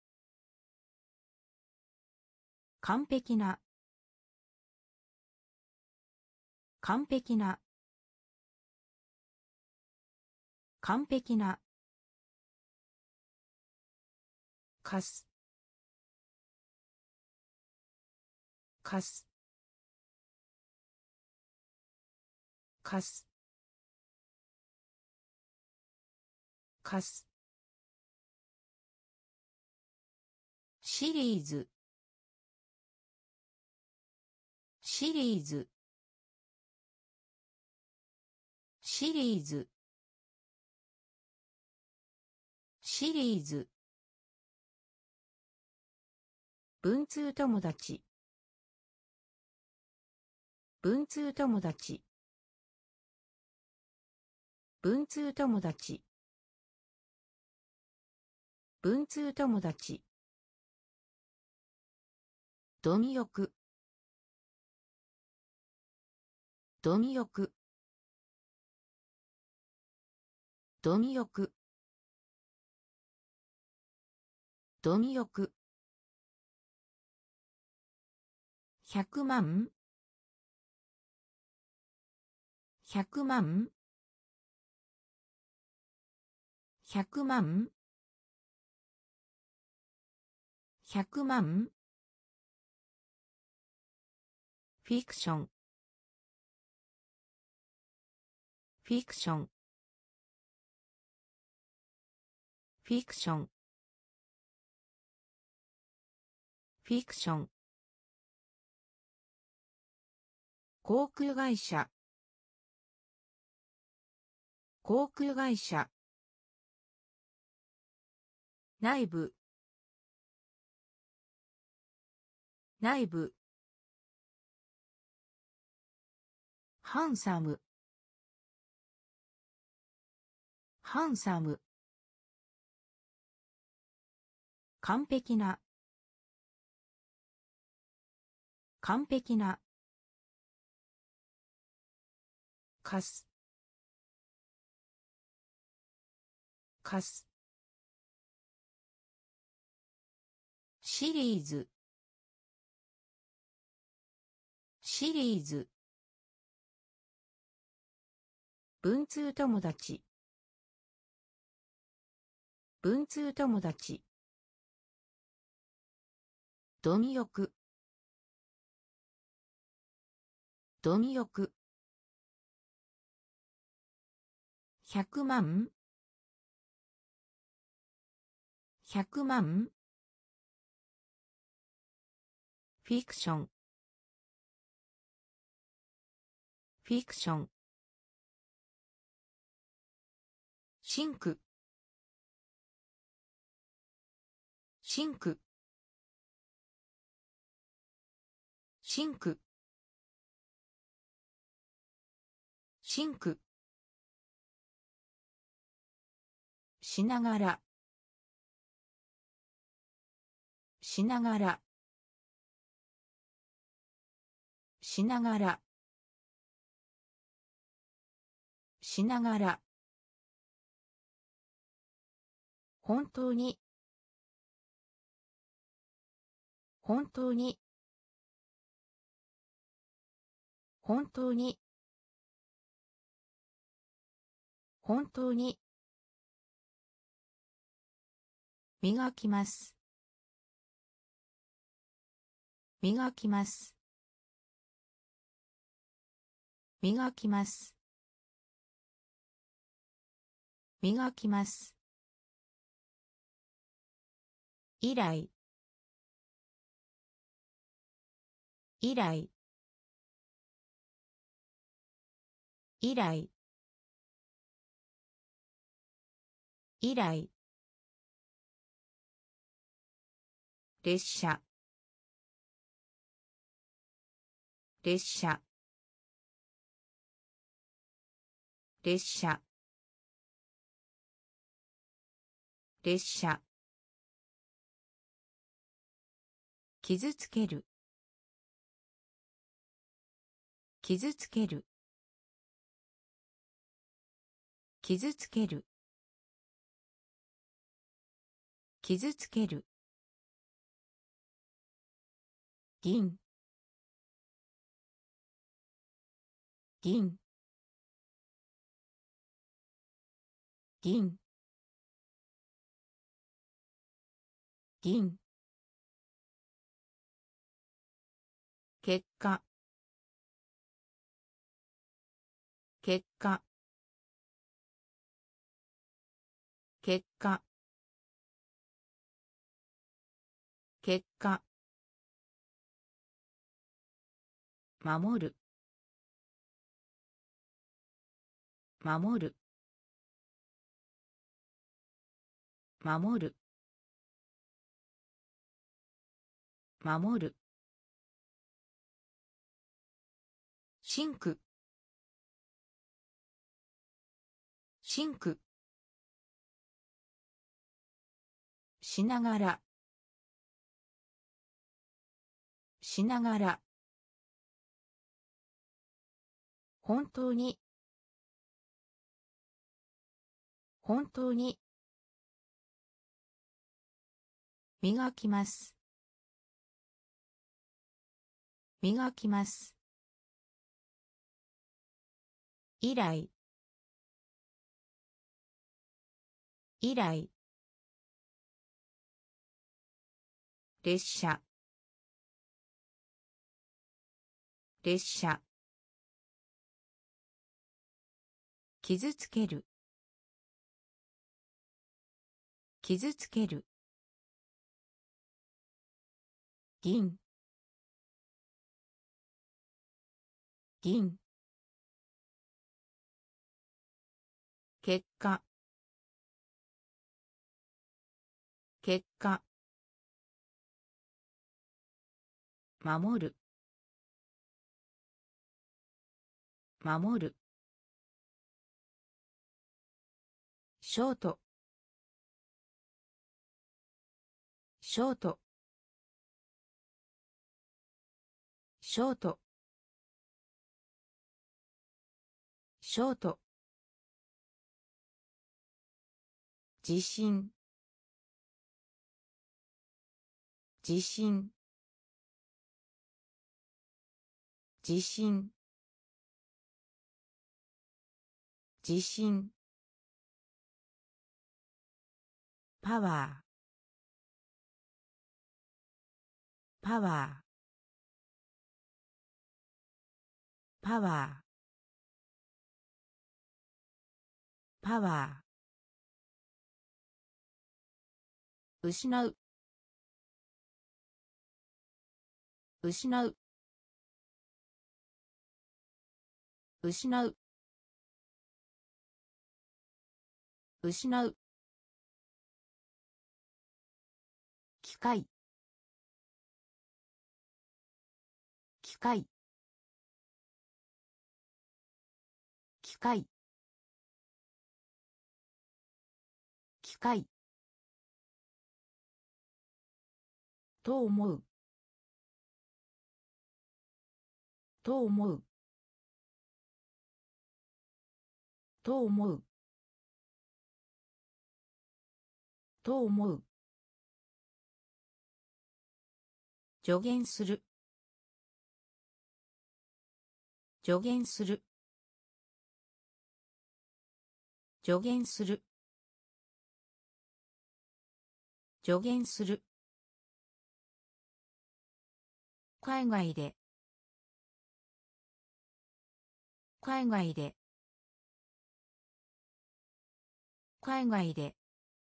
完璧な、完璧な、完璧な、かす、かす、かす、かす、シリーズ、シリーズ、シリーズ、シリーズ、文通友達、文通友達、文通友達、文通友達、貪欲、貪欲、貪欲、貪欲、100万、100万、100万、100万、フィクション、フィクション、フィクション、フィクション、航空会社、航空会社、内部、内部、ハンサム、ハンサム、完璧な、完璧な、かす、かす、シリーズ、シリーズ、文通友達、文通友達、貪欲、貪欲、100万、100万、フィクション、フィクション、 シンクシンクシンクシンクしながらしながらしながらしながら本当に本当に本当に本当に磨きます磨きます磨きます磨きます以来以来以来以来列車列車列車列車傷つける傷つける傷つける傷つける銀銀銀銀結果結果結果結果守る守る守る守るシンクシンクしながらしながら本当に本当に磨きます磨きます以来以来列車列車傷つける傷つける銀銀結果結果守る守るショートショートショートショート地震地震地震地震パワーパワーパワーパワー失う失う失う失う機械機械機械機械と思うと思うと思うと思う助言する助言する助言する助言する海外で海外で海外で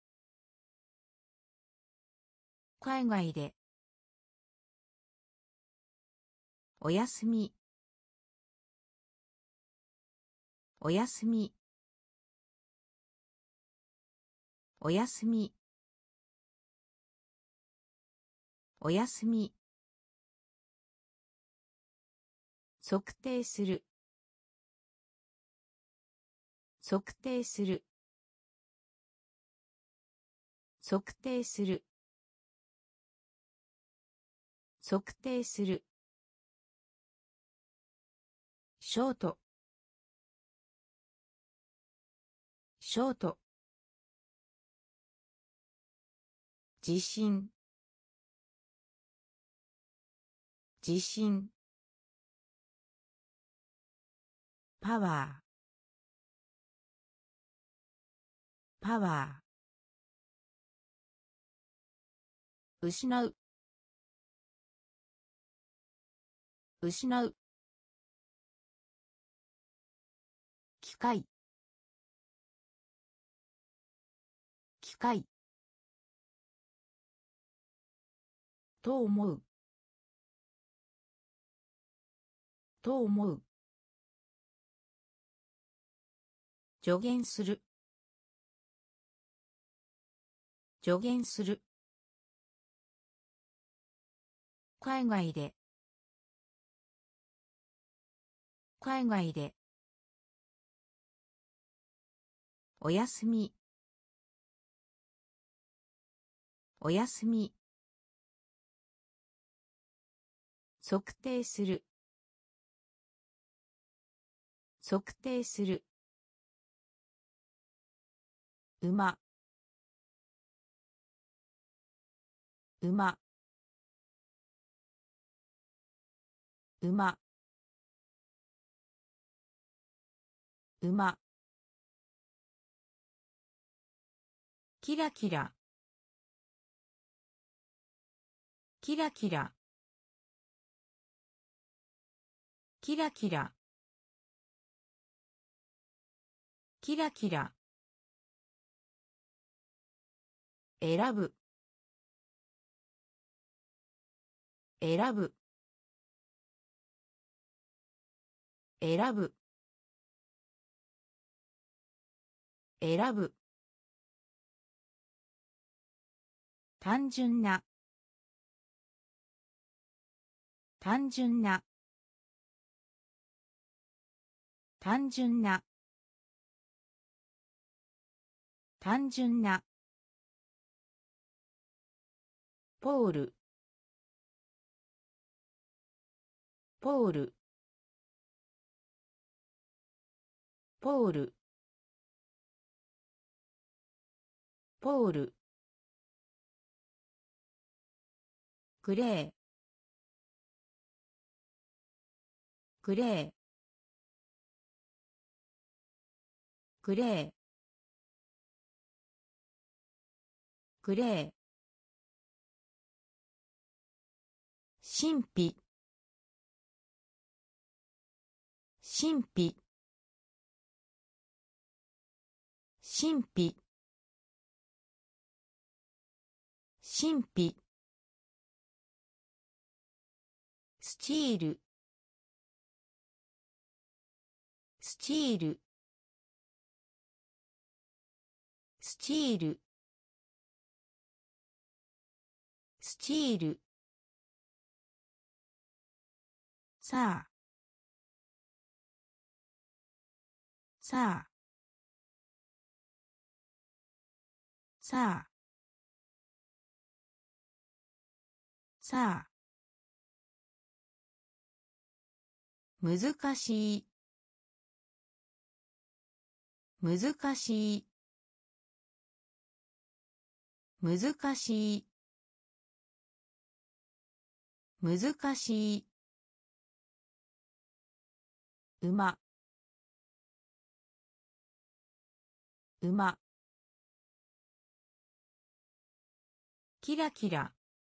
海外でおやすみおやすみおやすみおやすみ測定する測定する測定する測定するショートショート地震地震パワーパワー失う失う機械機械と思うと思う助言する助言する海外で海外でおやすみおやすみ測定する測定する馬馬馬馬キラキラキラキラキラキラキラキラ選ぶ選ぶ選ぶ選ぶ単純な単純な単純な単純なポールポールポールポールグレーグレーグレーグレー神秘神秘神秘神秘スチールスチールスチールスチールさあさあさあさあ難しい難しい難しい難しい馬馬キラキラ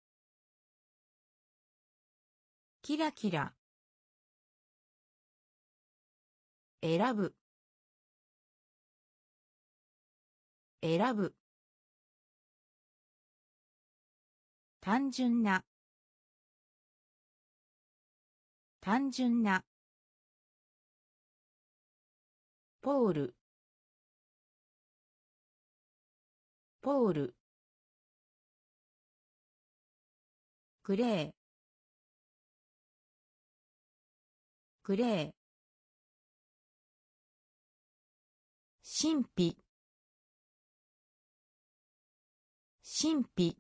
キラキラ選ぶ選ぶ単純な単純なポールポールグレーグレー神秘神秘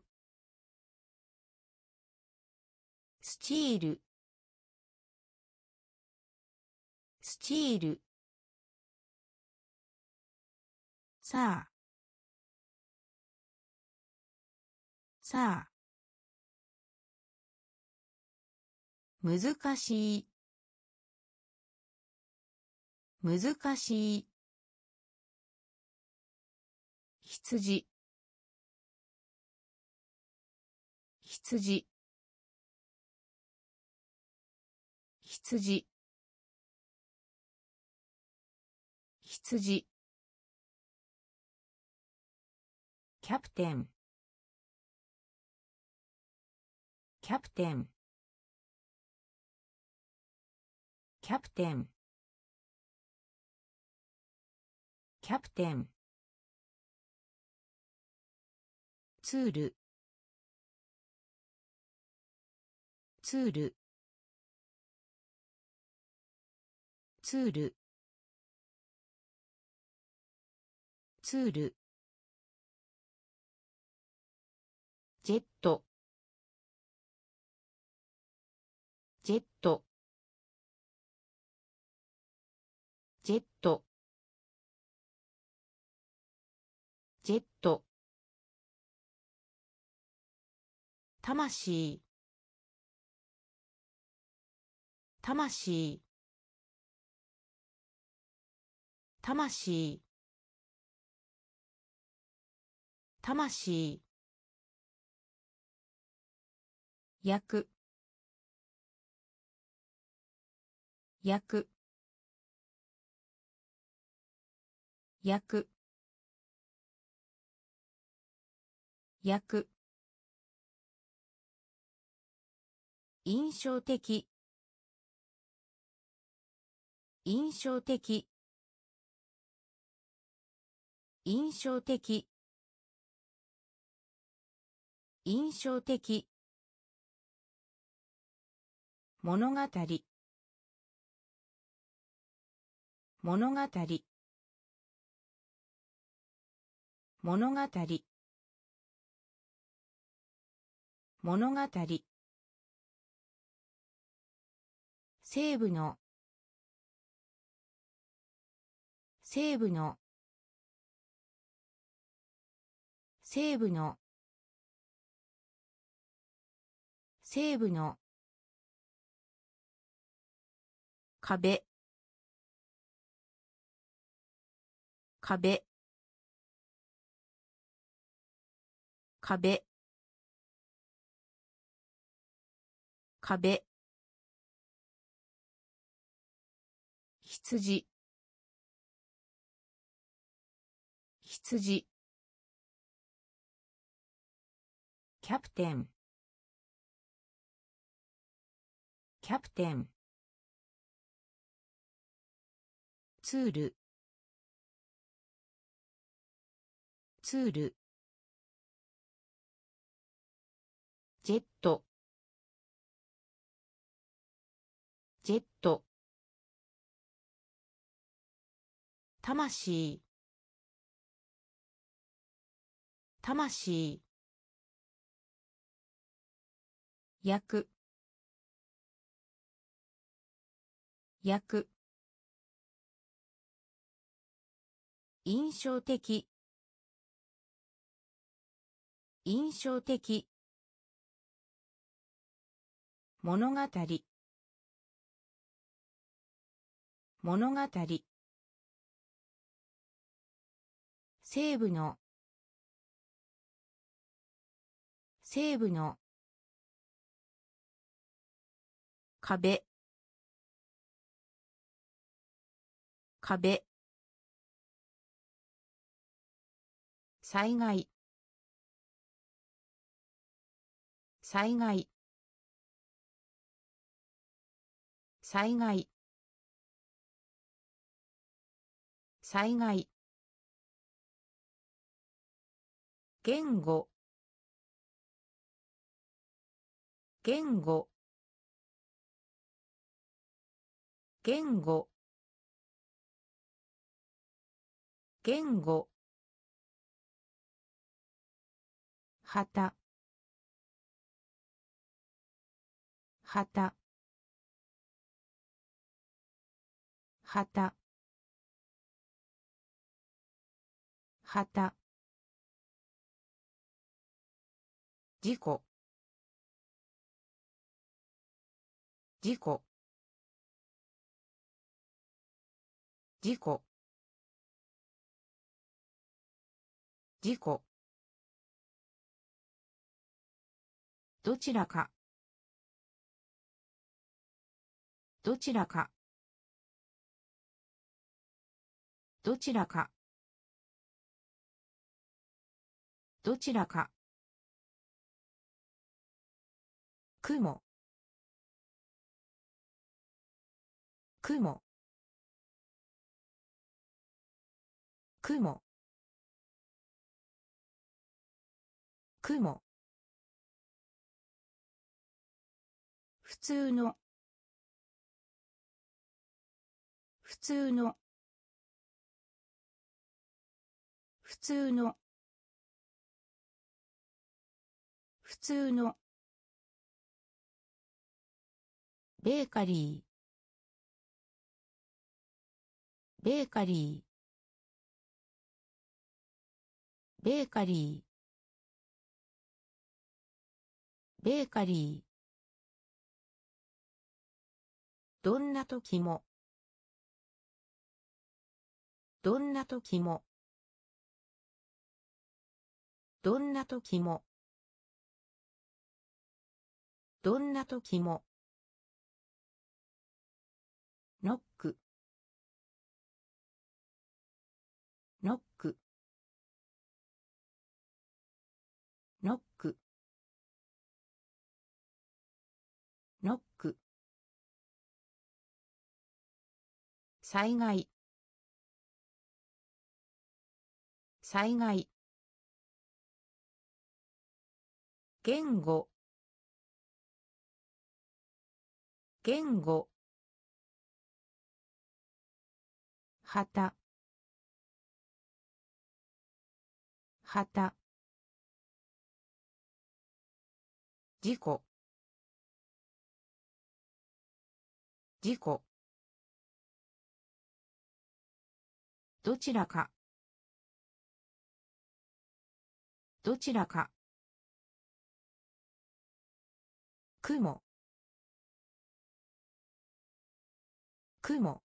スチールスチールさあさあ難しい難しい羊羊羊羊キャプテンキャプテンキャプテンキャプテンツールツールツールツールジェットジェットジェットジェット魂魂魂魂焼く焼く焼く焼く印象的印象的印象的印象的物語物語物語物語西部の西部の西部の西部の壁壁壁壁羊羊キャプテンキャプテンツールツール、ジェット、ジェット、魂、魂、焼く、焼く、印象的、印象的、物語、物語、西部の、西部の、壁、壁、災害、災害、災害、災害、言語、言語、言語、言語、旗、旗、旗、旗、事故、事故、事故、事故、どちらか、どちらか、どちらか、どちらか、雲、雲、雲、雲、普通の、普通の、普通の、普通の、ベーカリー、ベーカリー、ベーカリー、ベーカリー、どんな時も、どんな時も、どんな時も、どんな時も、ノック、ノック、ノック、ノック、災害、災害、言語、言語、旗、旗、事故、事故、どちらか、どちらか、雲、雲、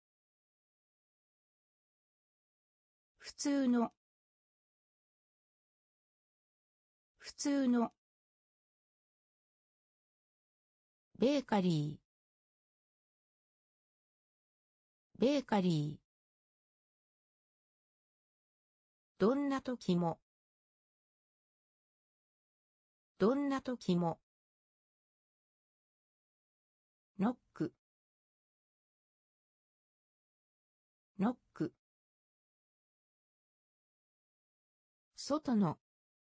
普通の、普通の、ベーカリー、ベーカリー、どんな時も、どんな時も、ノック、ノック、 外の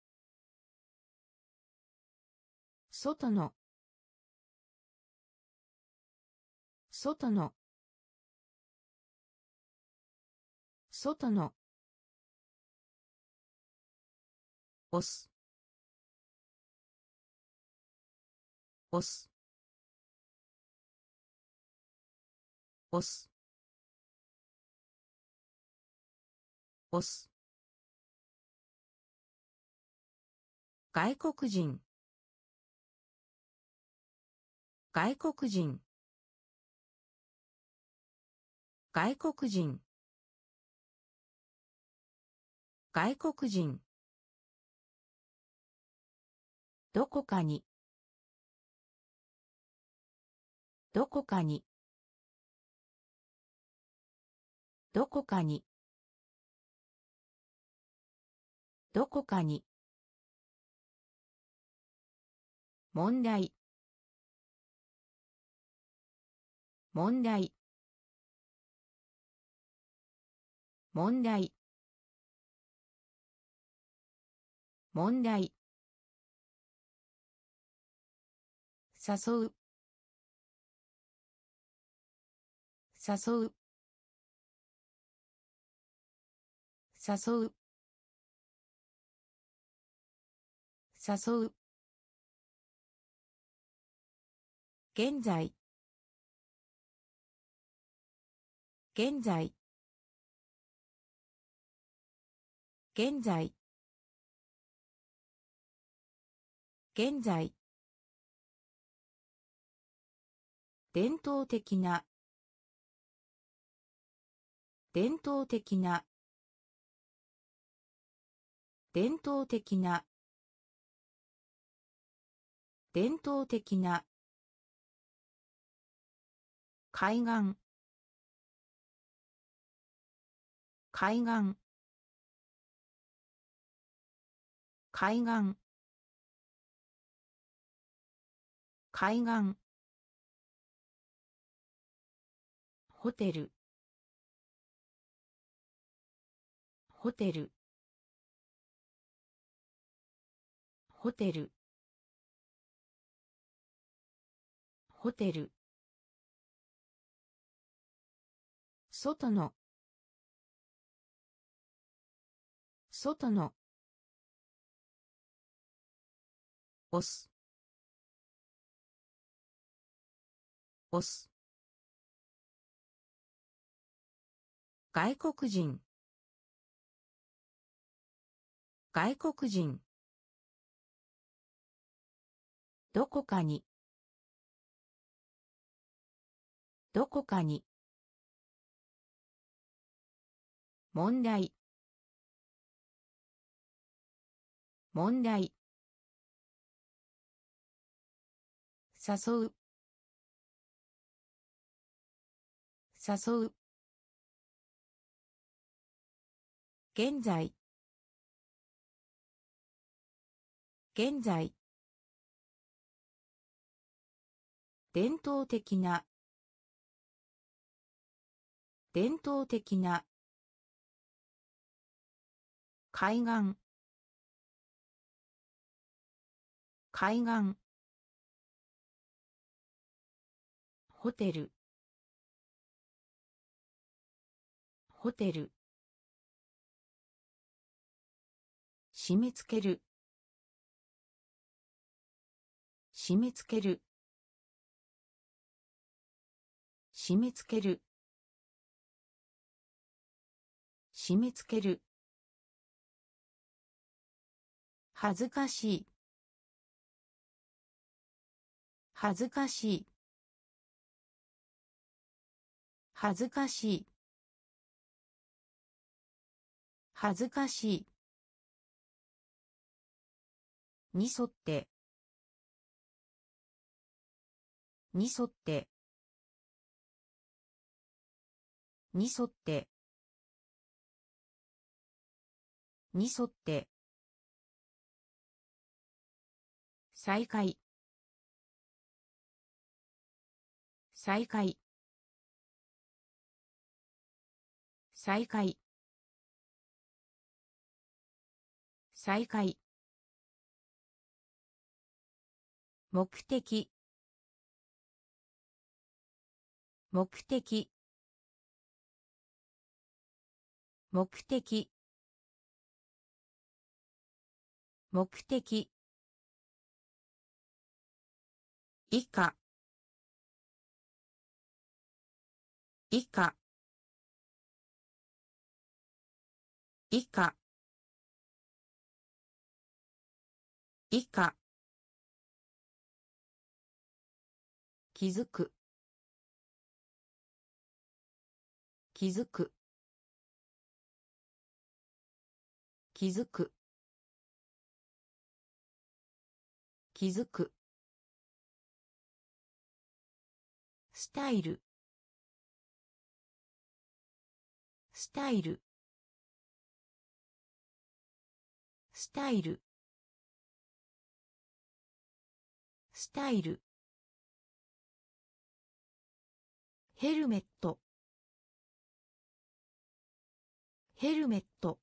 外の外の外の押す押す押す押す外国人外国人外国人外国人どこかにどこかにどこかにどこかに問題問題問題問題誘う誘う誘う誘う現在現在現在現在伝統的な伝統的な伝統的な伝統的な海岸海岸海岸海岸ホテルホテルホテルホテル外の外の押す押す外国人外国人どこかにどこかに問題問題誘う誘う現在現在伝統的な伝統的な海岸海岸ホテルホテル締め付ける締め付ける締め付ける締め付ける恥ずかしい恥ずかしい恥ずかしい恥ずかしいに沿ってに沿ってに沿ってに沿って再開再開再開再開目的目的目的目的以下以下以下以下気づく気づく気づく気づくスタイルスタイルスタイルスタイルヘルメットヘルメット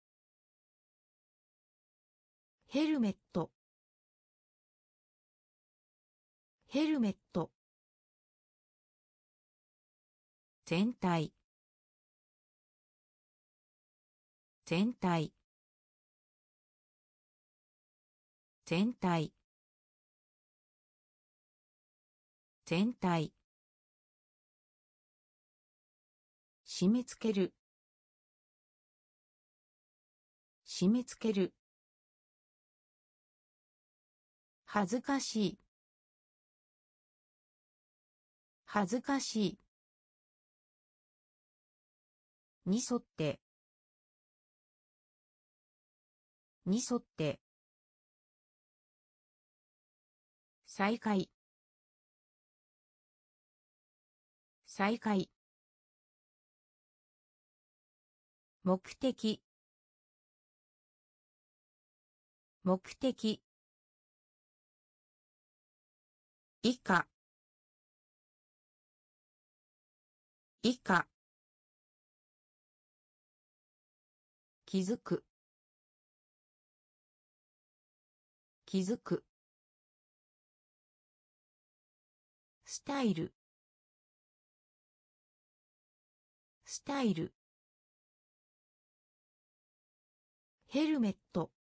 ヘルメットヘルメット全体全体全体全体締め付ける締め付ける恥ずかしい恥ずかしいに沿ってに沿って再開再開目的目的以下以下気づく気づくスタイルスタイルヘルメット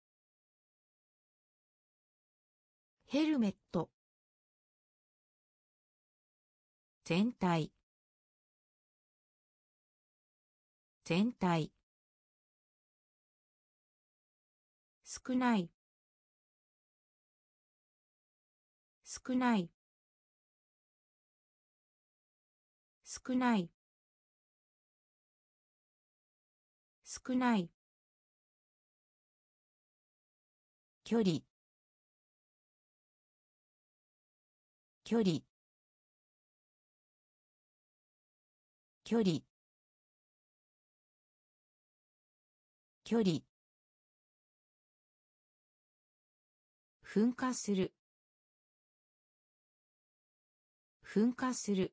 ヘルメット全体全体少ない少ない少ない少ない距離距離距離距離噴火する噴火する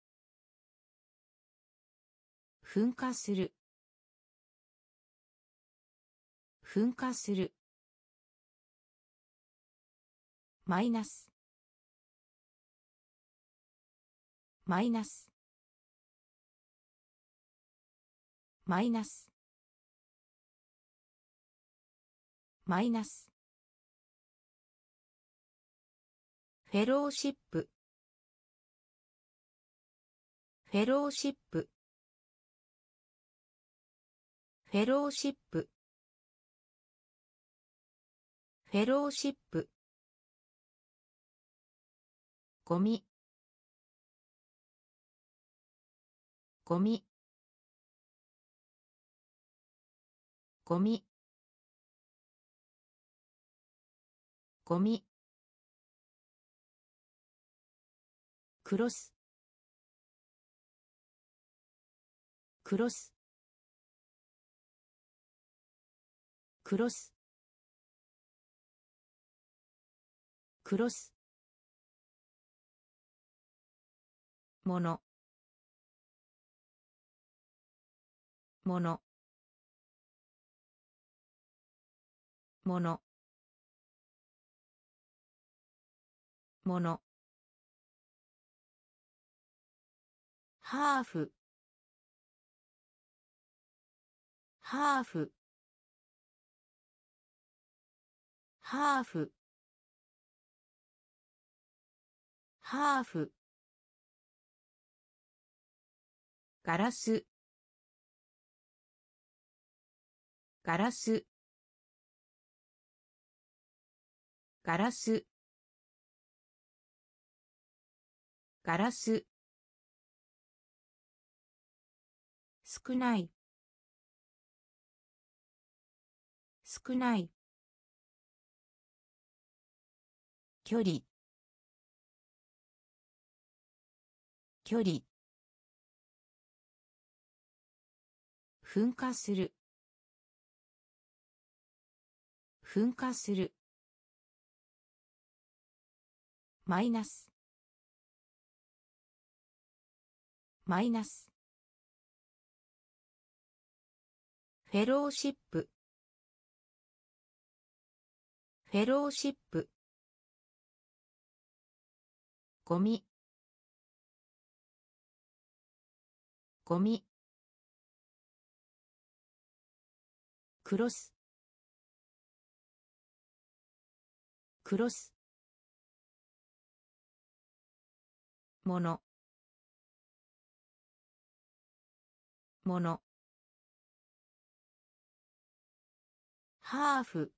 噴火する噴火するマイナスマイナスマイナスマイナスフェローシップフェローシップフェローシップフェローシップゴミゴミゴミゴミクロスクロスクロスクロスものものものものハーフハーフハーフハーフガラスガラスガラスガラス少ない少ない距離距離噴火する噴火するマイナスマイナスフェローシップフェローシップゴミゴミクロスクロスものものハーフ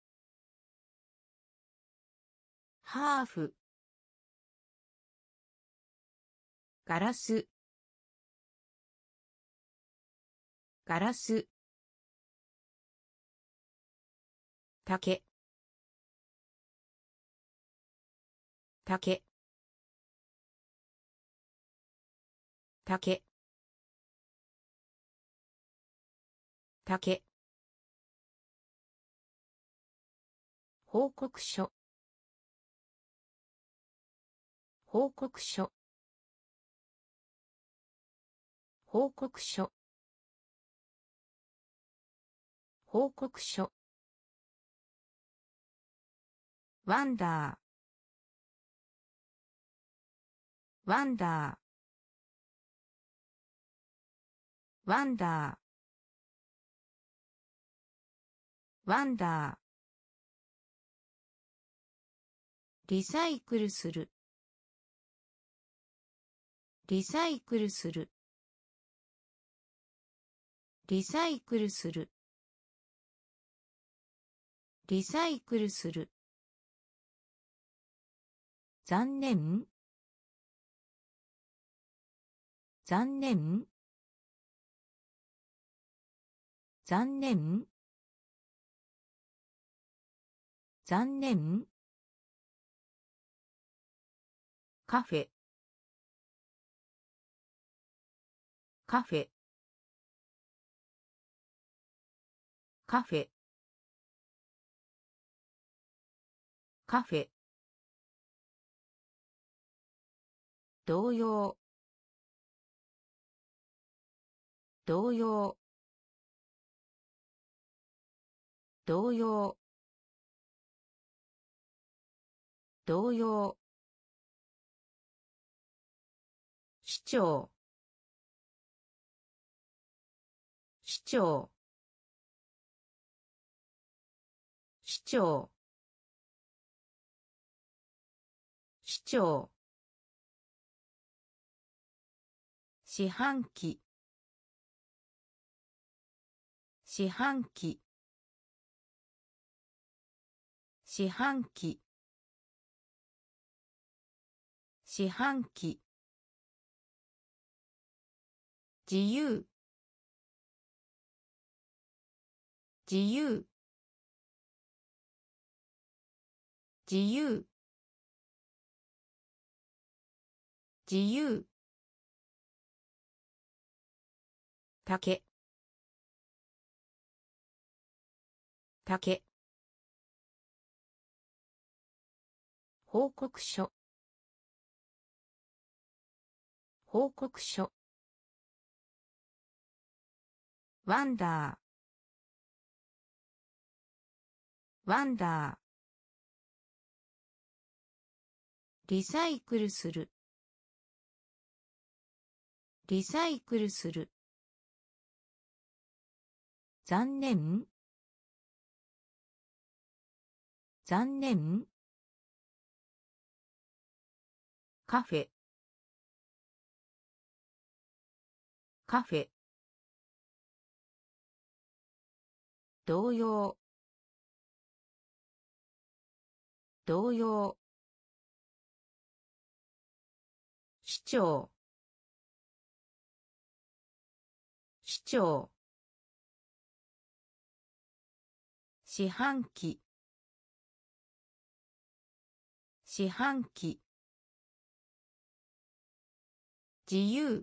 ハーフガラスガラス竹竹竹竹報告書報告書報告書報告書ワンダーワンダーワンダーワンダーリサイクルするリサイクルするリサイクルするリサイクルする残念残念残念残念カフェカフェカフェカフェ同様同様同様同様市長市長市長市長四半期四半期四半期四半期自由自由自由自由竹竹報告書報告書ワンダーワンダー。リサイクルする。リサイクルする。残念。残念。カフェ。カフェ。同様。同様。市長。市長。四半期。四半期。自由。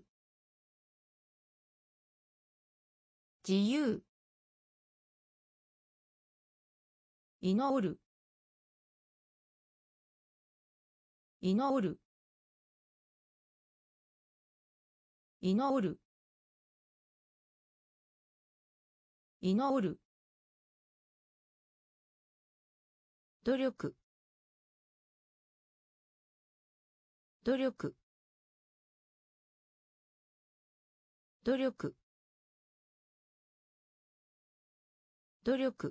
自由。祈る。祈る。祈る。祈る。努力。努力。努力。努力。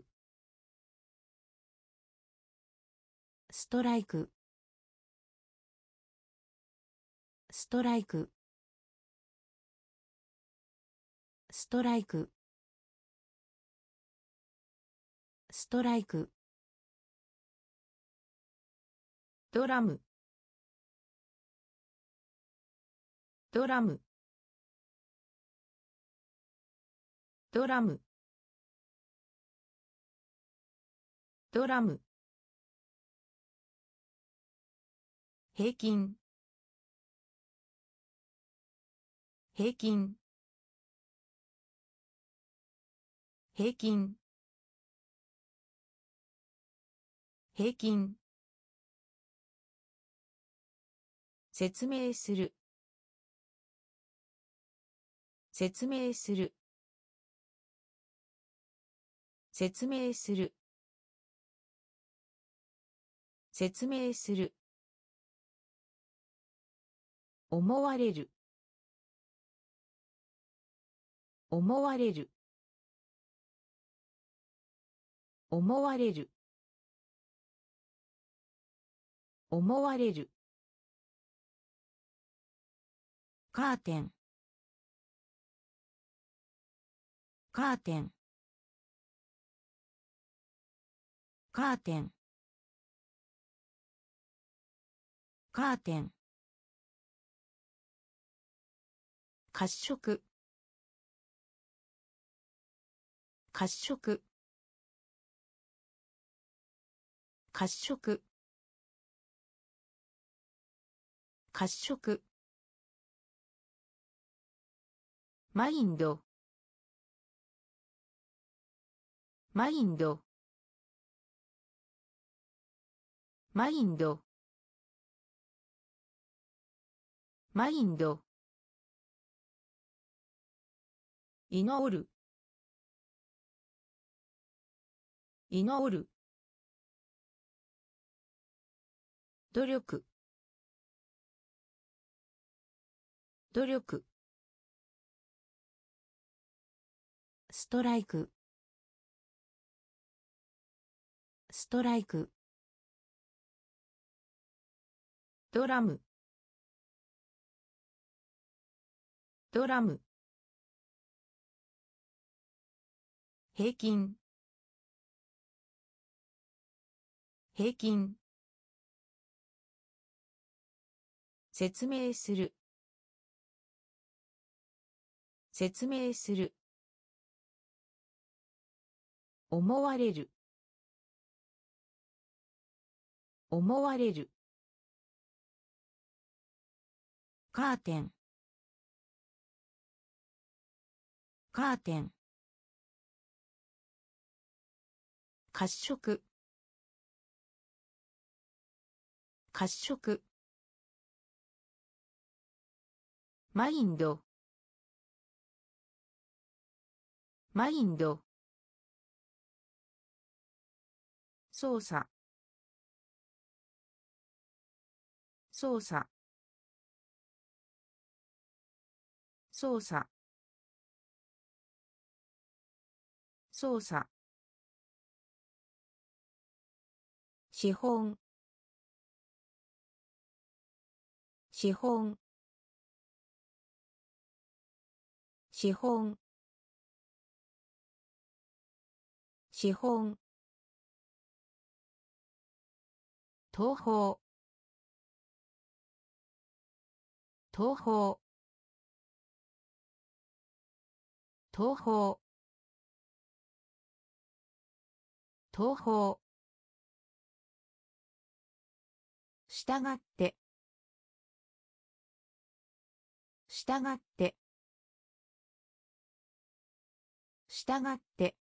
ストライク。ストライク。ストライク。ストライク。ドラム。ドラム。ドラム。ドラム。平均。平均。平均。平均。説明する。説明する。説明する。説明する。思われる。思われる。思われる。思われる。カーテン。カーテン。カーテン。カーテン。褐色。褐色。褐色。褐色。マインド。マインド。マインド。マインド。祈る。祈る。努力。努力。ストライク。ストライク。ドラム。ドラム。平均。平均。説明する。説明する。思われる。思われる。カーテン。カーテン。褐色。褐色。マインド。マインド。 操作操作操作操作資本資本資本資本東方東方東方東方したがってしたがってしたがって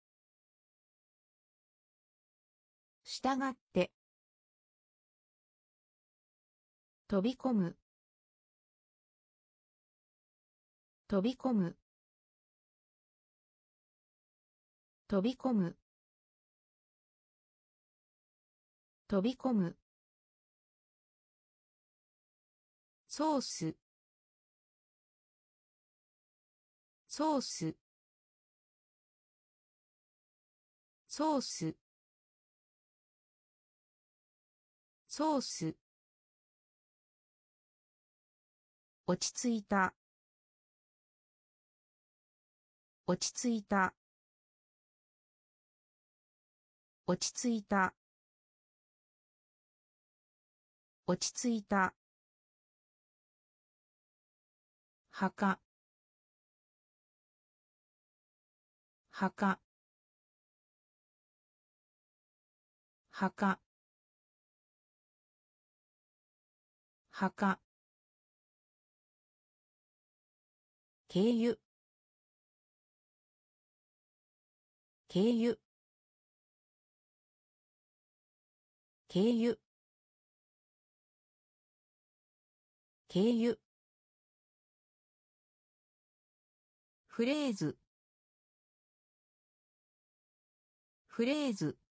したがって飛び込む飛び込む飛び込む飛び込むソースソースソースソース落ち着いた落ち着いた落ち着いた落ち着いた墓墓墓墓経由経由経由経由フレーズフレーズ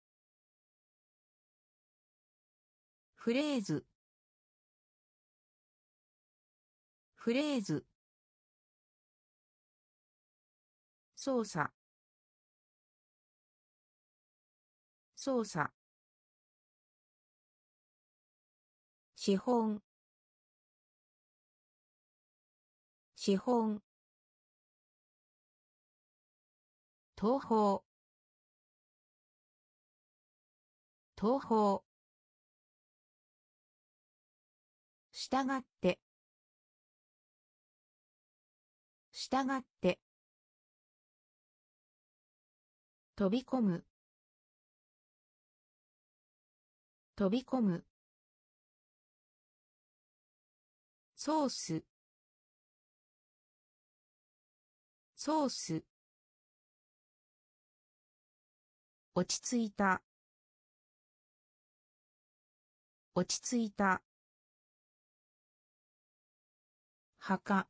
フレーズフレーズ操作操作資本資本東方東方したがってしたがって飛び込む飛び込むソースソース落ち着いた落ち着いた墓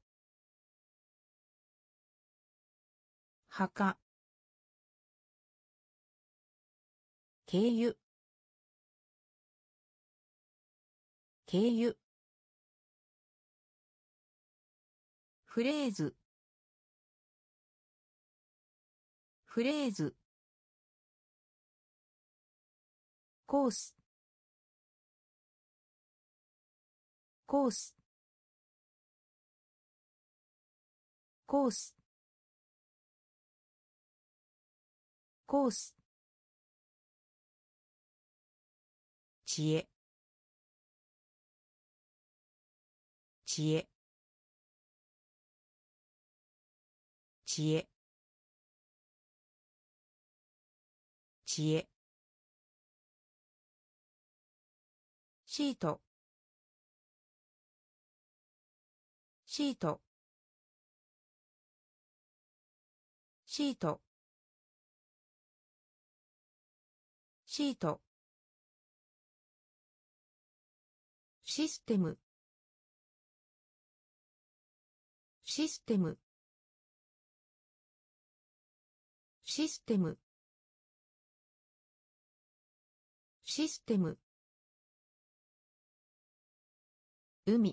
墓経由経由フレーズフレーズコースコースコースコース知恵知恵知恵知恵シートシートシートシートシステムシステムシステムシステム、海、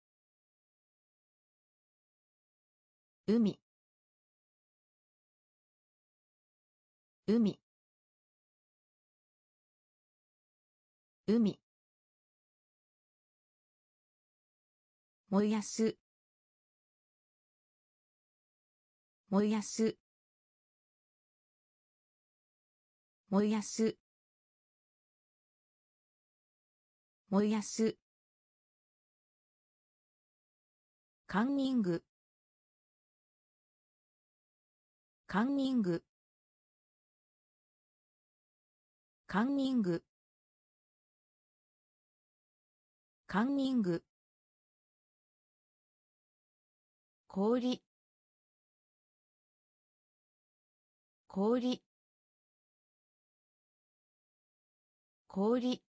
海、海、海、燃やす、燃やす、燃やす、燃やす、カンニング、カンニング、カンニング、カンニング、氷、氷、氷、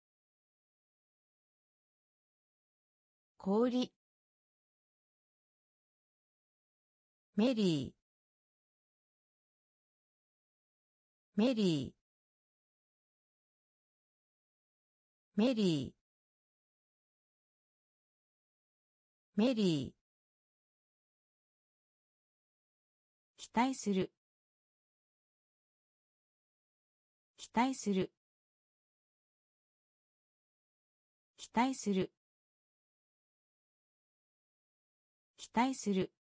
氷、メリー、メリー、メリー、メリー、期待する、期待する、期待する、期待する、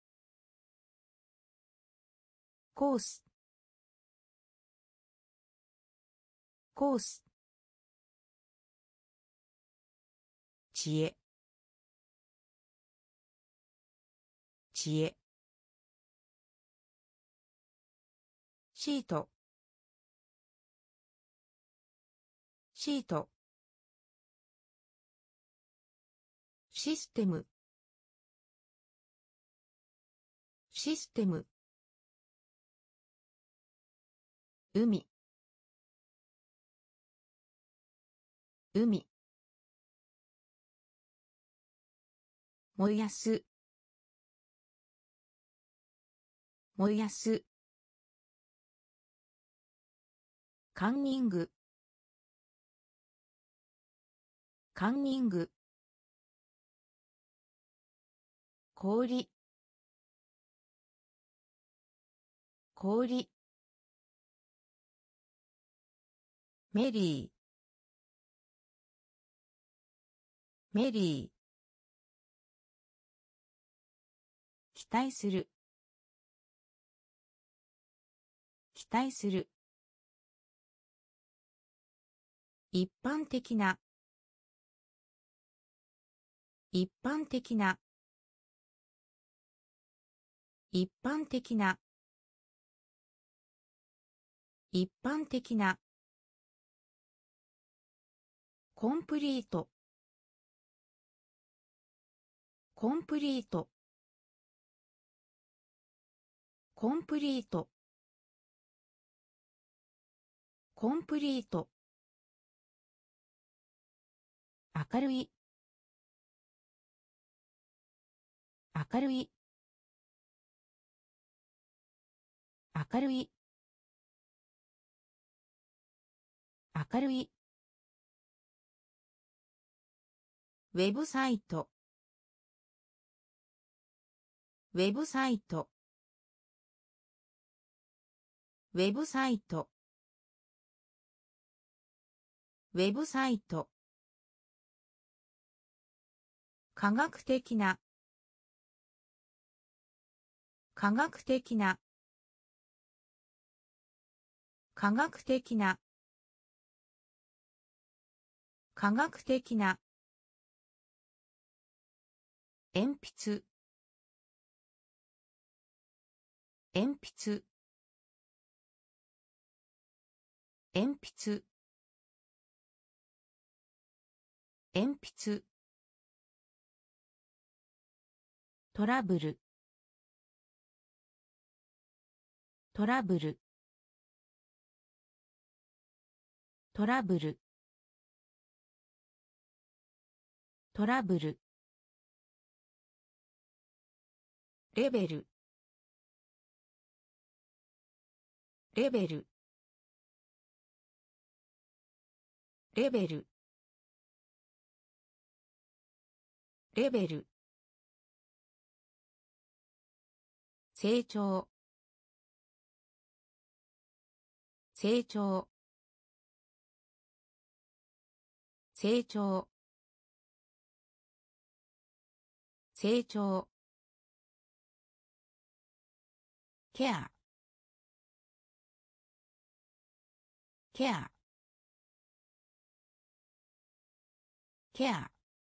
コース、コース、知恵、知恵、シート、シート、システム、システム、海、海、燃やす、燃やす、カンニング、カンニング、氷、氷、メリー、メリー、期待する、期待する、一般的な、一般的な、一般的な、一般的な、コンプリート、コンプリート、コンプリート、コンプリート、明るい、明るい、明るい、明るい、ウェブサイト、ウェブサイト、ウェブサイト、ウェブサイト、科学的な、科学的な、科学的な、科学的な、鉛筆、鉛筆、鉛筆、鉛筆、トラブル、トラブル、トラブル、トラブル、レベル、レベル、 レベルレベル成長成長成長成長ケアケアケア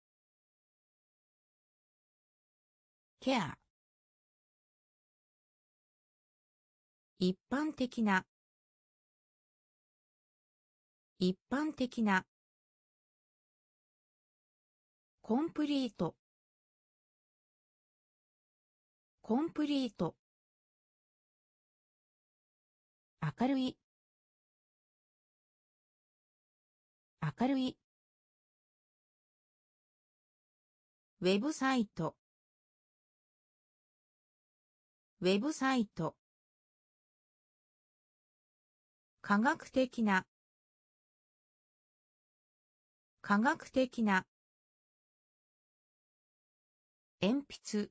ケア一般的な一般的なコンプリートコンプリート明るい明るいウェブサイトウェブサイト科学的な科学的な鉛筆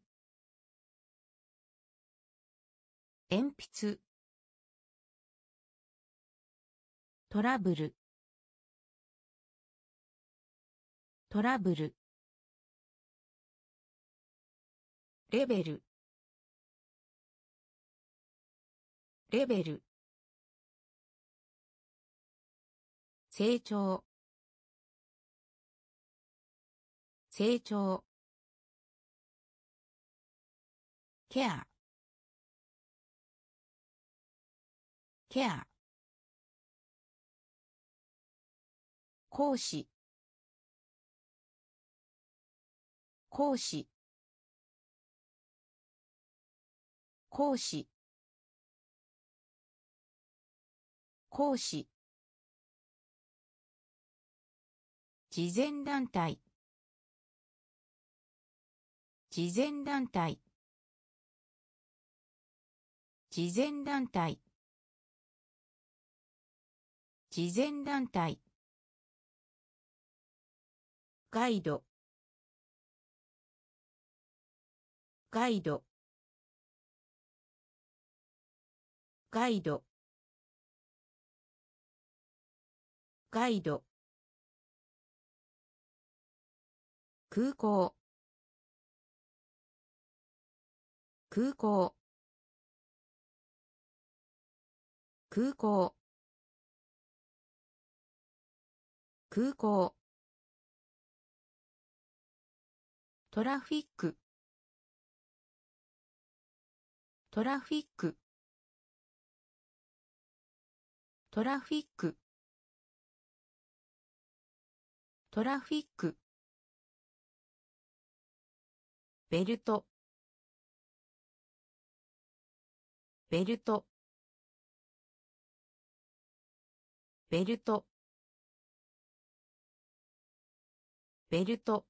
鉛筆トラブルトラブルレベルレベル成長成長ケアケア講師講師講師講師慈善団体慈善団体慈善団体慈善団体ガイドガイドガイドガイド空港空港空港空港トラフィックトラフィックトラフィックトラフィックベルトベルトベルトベルト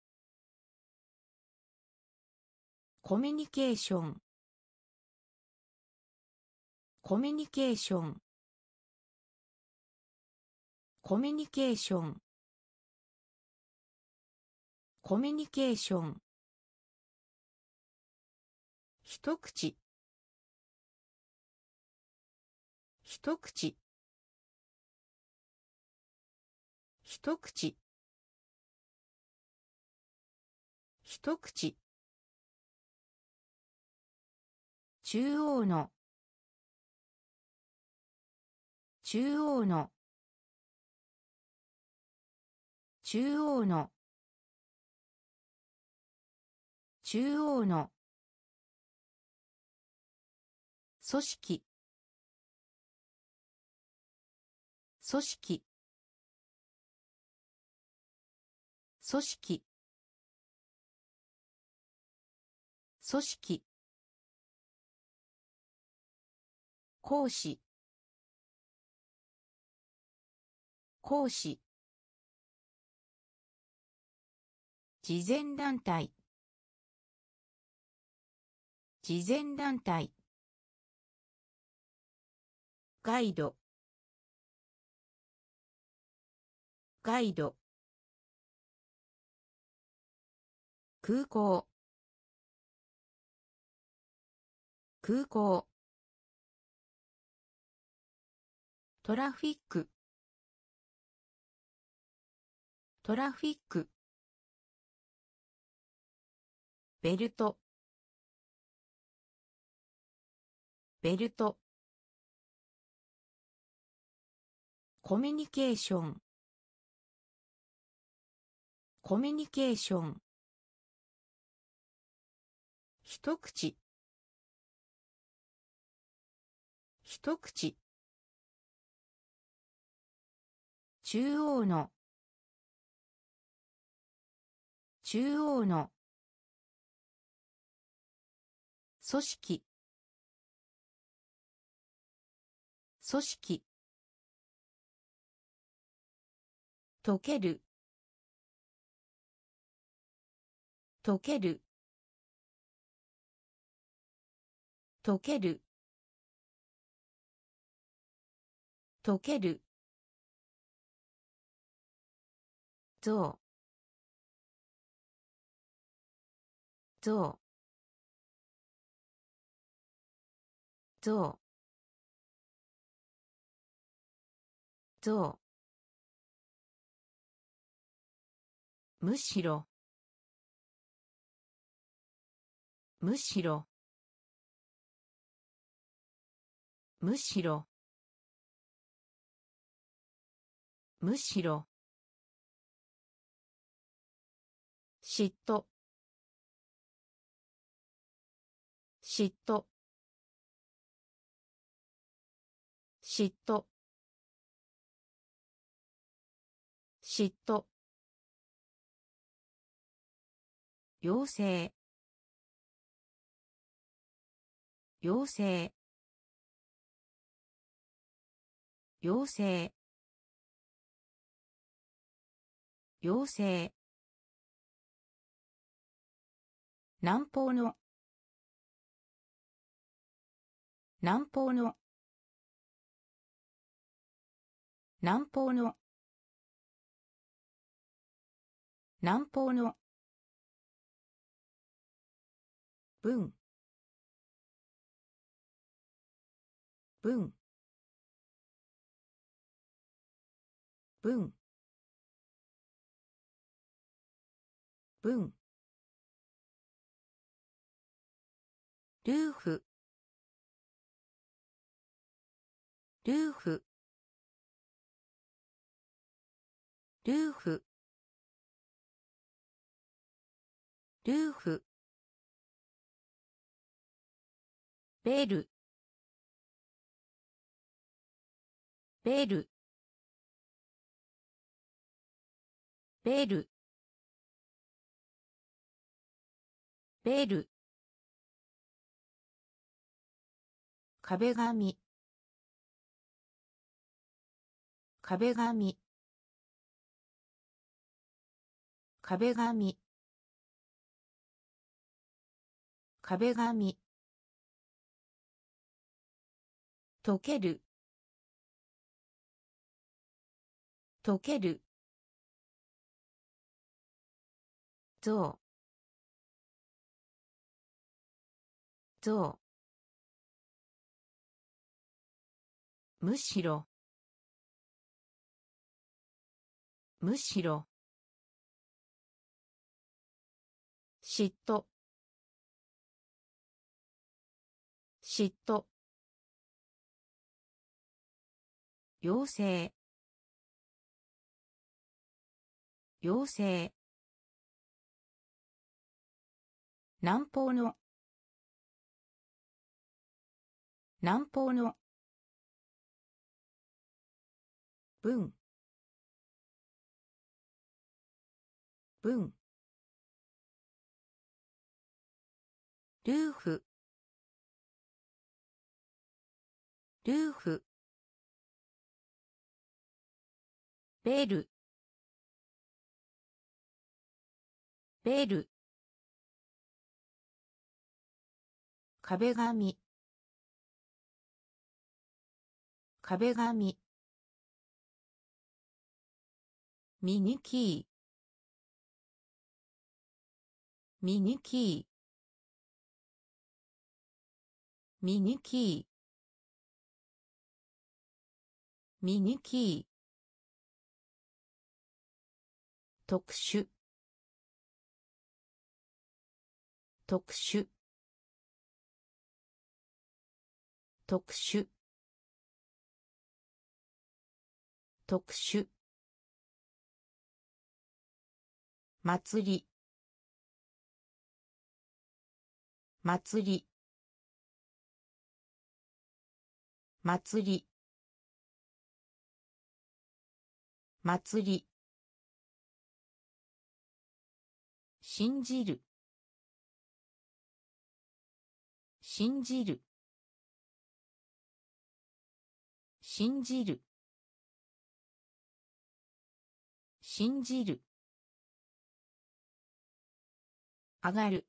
コミュニケーションコミュニケーションコミュニケーションコミュニケーション一口一口一口一口中央の中央の中央の中央の組織組織組織組織講師講師慈善団体慈善団体ガイドガイド空港空港トラフィックトラフィックベルトベルトコミュニケーションコミュニケーション一口一口中央の中央の組織組織溶ける溶ける溶ける溶ける象象象象むしろむしろむしろむしろ嫉妬嫉妬嫉妬嫉妬妖精妖精妖精妖精南方の南方の南方の南方の文文文文ルーフルーフルーフルーフベルベルベルベル壁紙壁紙壁紙壁紙溶ける溶ける象象むしろむしろ嫉妬嫉妬妖精妖精南方の南方の文文ルーフルーフベルベル壁紙壁紙ミニキー、ミニキー、ミニキー、ミニキー、特殊、特殊、特殊、特殊、祭り、祭り、祭り、祭り、信じる、信じる、信じる、信じる、上がる、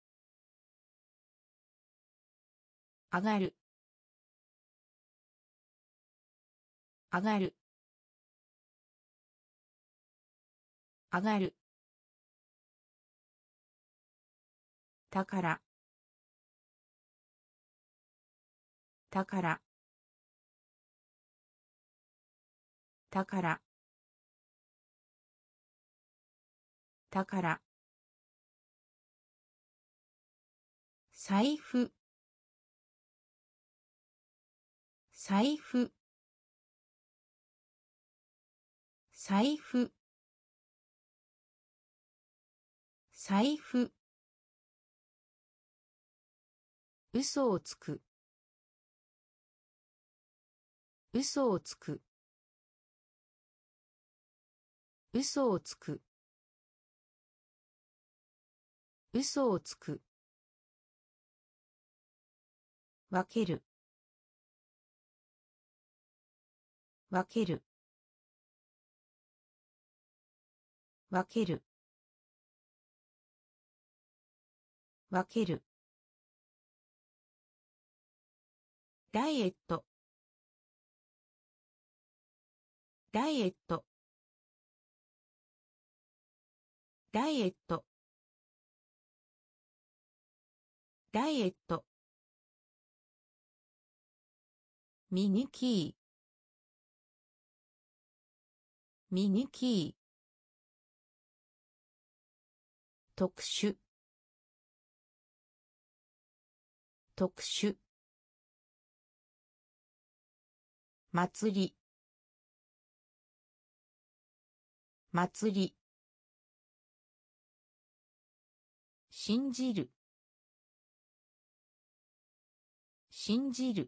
上がる、上がる、上がる、宝、宝、宝、宝、財布、財布、財布、財布、嘘をつく、嘘をつく、嘘をつく、嘘をつく、分ける、分ける、分ける、分ける、ダイエット、ダイエット、ダイエット、ダイエット、ミニキー、ミニキー、特殊、特殊、祭り、祭り、信じる、信じる、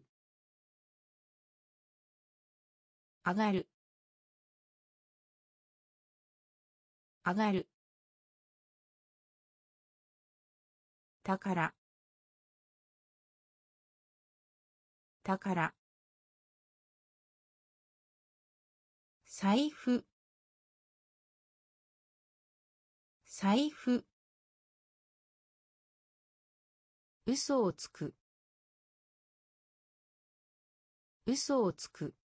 上がる、上がる、宝、宝、財布、財布、嘘をつく、嘘をつく、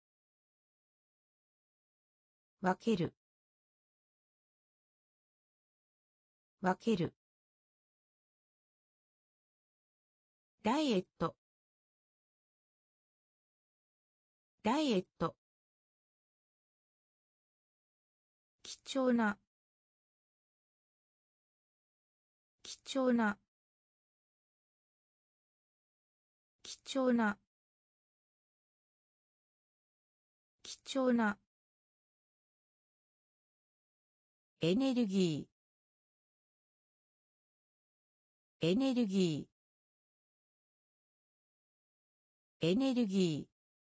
分ける、分ける、ダイエット、ダイエット、貴重な、貴重な、貴重な、貴重な、エネルギー、エネルギー、エネルギ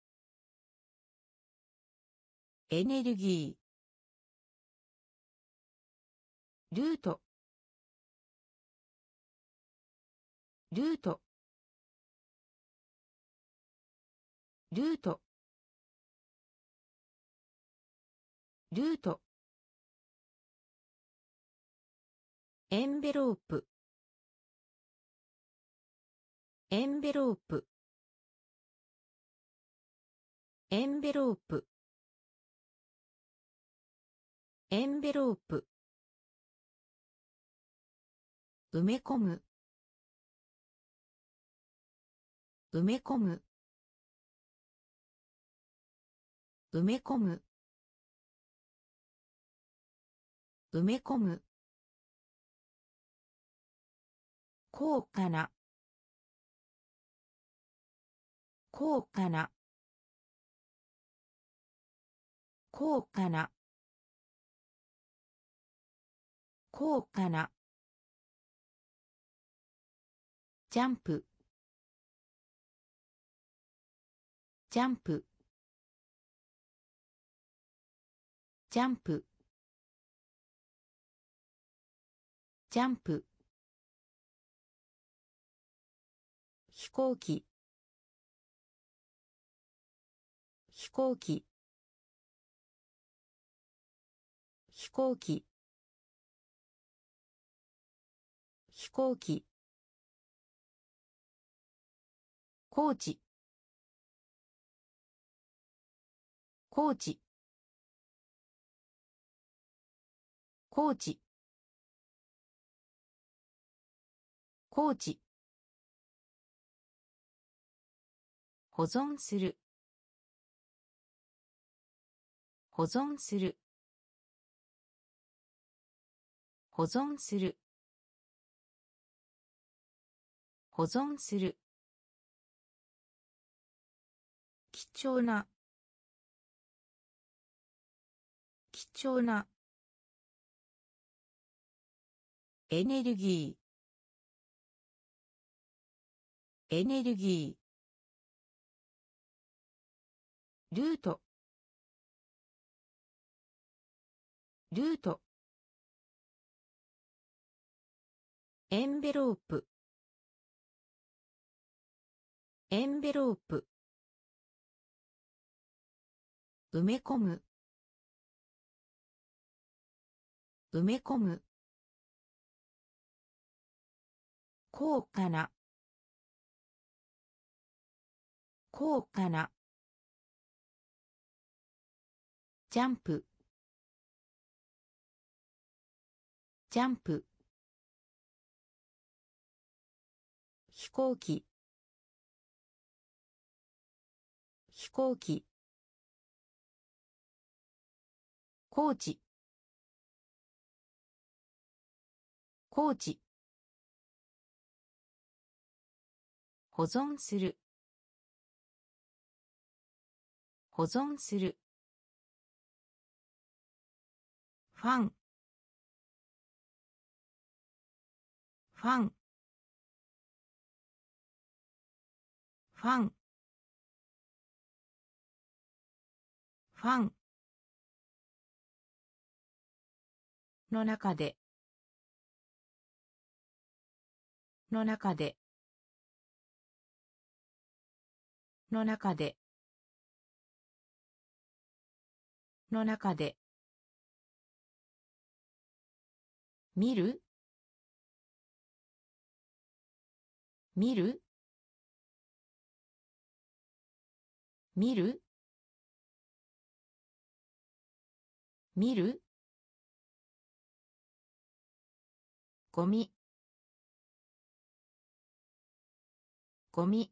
ー、エネルギー、ルート、ルート、ルート、ルート、エンベロープ、エンベロープ、エンベロープ、 エンベロープ。埋め込む。埋め込む。埋め込む。埋め込む。高価な。高価な。高価な。高価な。ジャンプ。ジャンプ。ジャンプ。ジャンプ。飛行機。飛行機。飛行機。飛行機。コーチ。コーチ。コーチ。コーチ。保存する。保存する。保存する。保存する。貴重な。貴重な。エネルギー。エネルギー。ルート。ルート。エンベロープ。エンベロープ。埋め込む。埋め込む。高価な。高価な。ジャンプ。ジャンプ。飛行機。飛行機。コーチ。コーチ。保存する。保存する。ファン。ファン。ファン。ファン。の中で。の中で。の中で。の中で。見る。見る。見る。見る。ゴミ。ゴミ。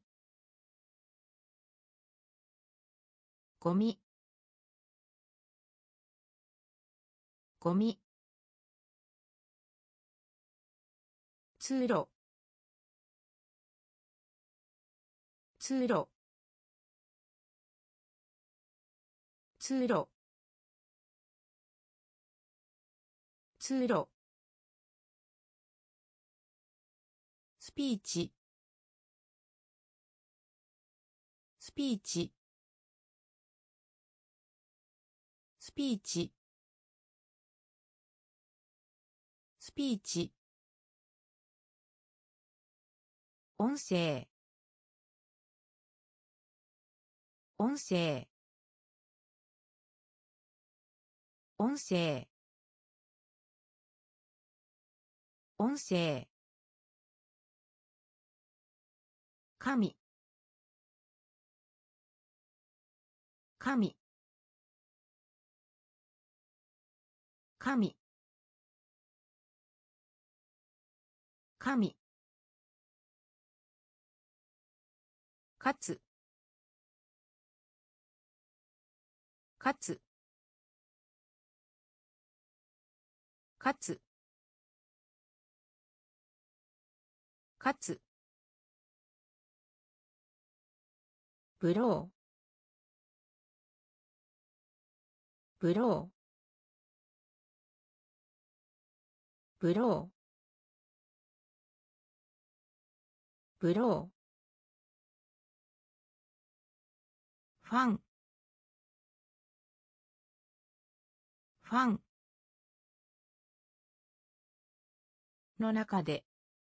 ゴミ。ゴミ。通路。通路。通路。通路。スピーチ。スピーチ。スピーチ。スピーチ。音声。音声。音声。音声。神。神。 神神かつかつかつかつブローブローブローブローファンファンの中で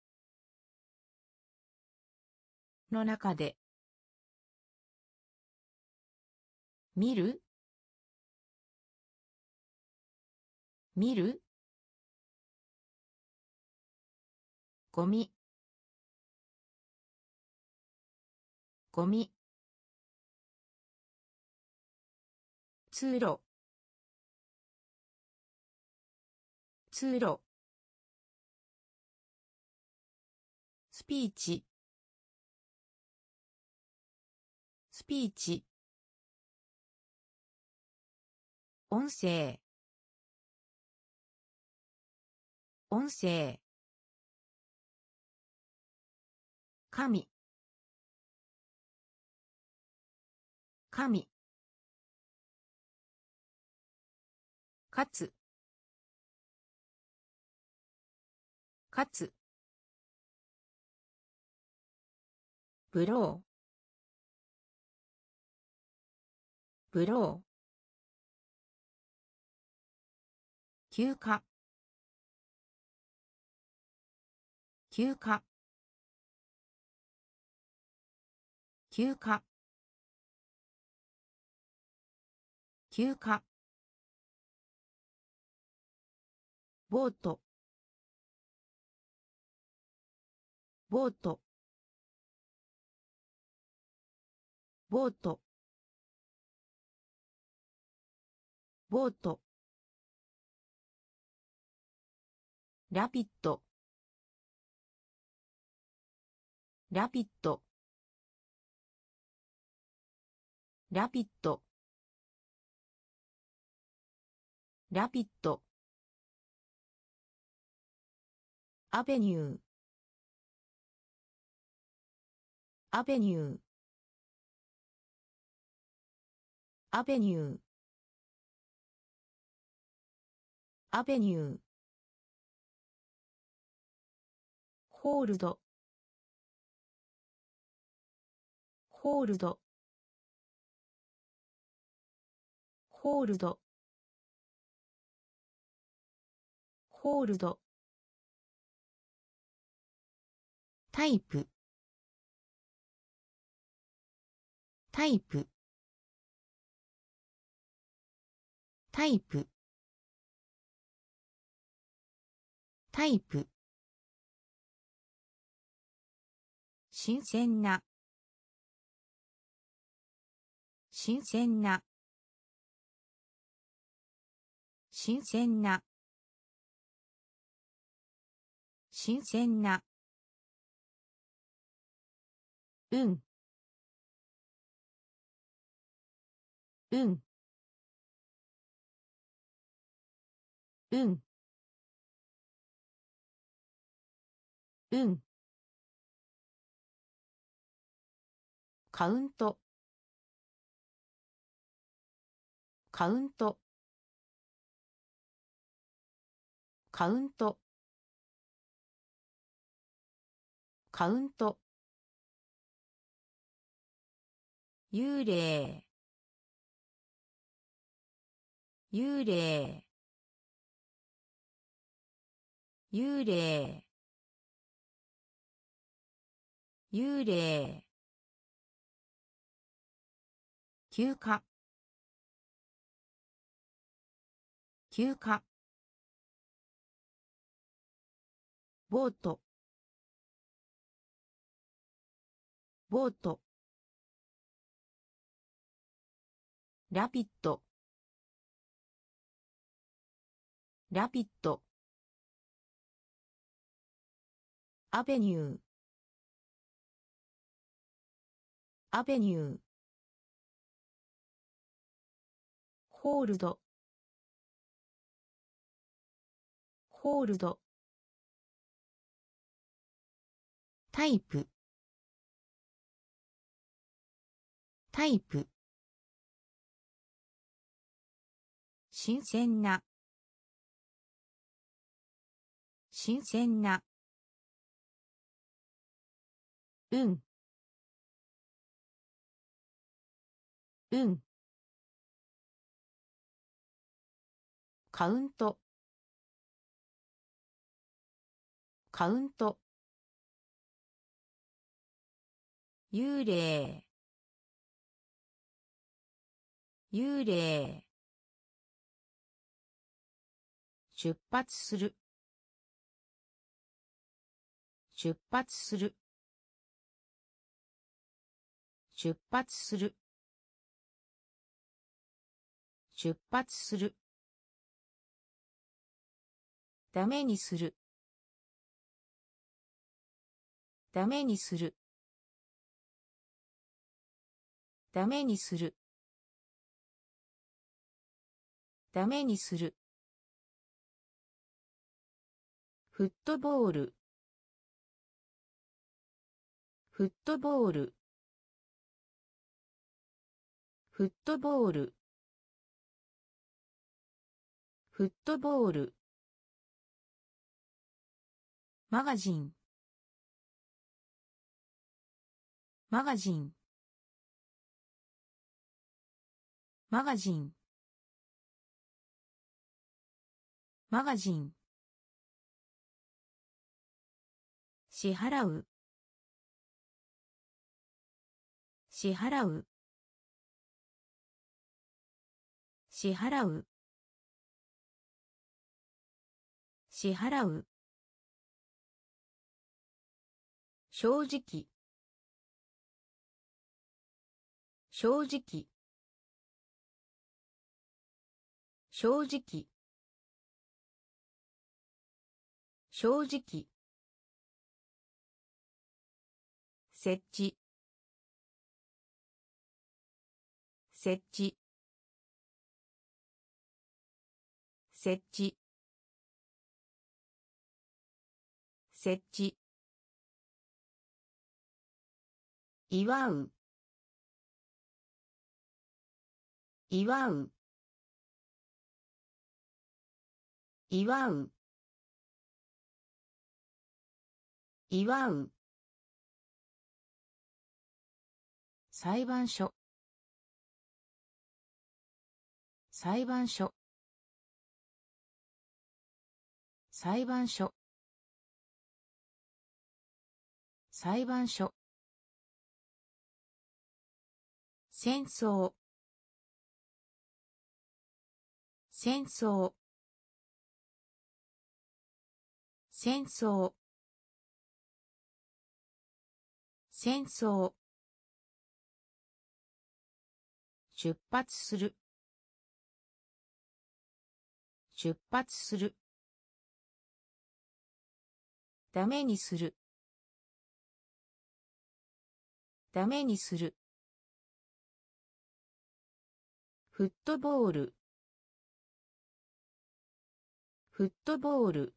の中で見る見るゴミゴミ通路通路スピーチスピーチ音声音声神神かつかつブローブロー休暇休暇休暇休暇ボートボートボートボートラピッドラピッドラピッドラピッドアベニューアベニューアベニューアベニューホールドホールドホールドホールドタイプタイプタイプタイプ新鮮な新鮮な新鮮な新鮮なうんうんうんうんカウントカウントカウントカウント幽霊幽霊幽霊幽霊休暇休暇ボートボートラピッドラピッドアベニューアベニューホールドホールドタイプタイプ新鮮な新鮮なうんうんカウントカウント幽霊幽霊出発する出発する出発する出発するダメにするダメにするダメにするダメにするフットボールフットボールフットボールフットボールマガジンマガジンマガジンマガジン支払う支払う支払う支払う正直正直正直正直設置設置設置設置祝う祝う祝う祝う裁判所裁判所裁判所裁判所戦争戦争戦争戦争出発する出発するダメにするダメにするフットボールフットボール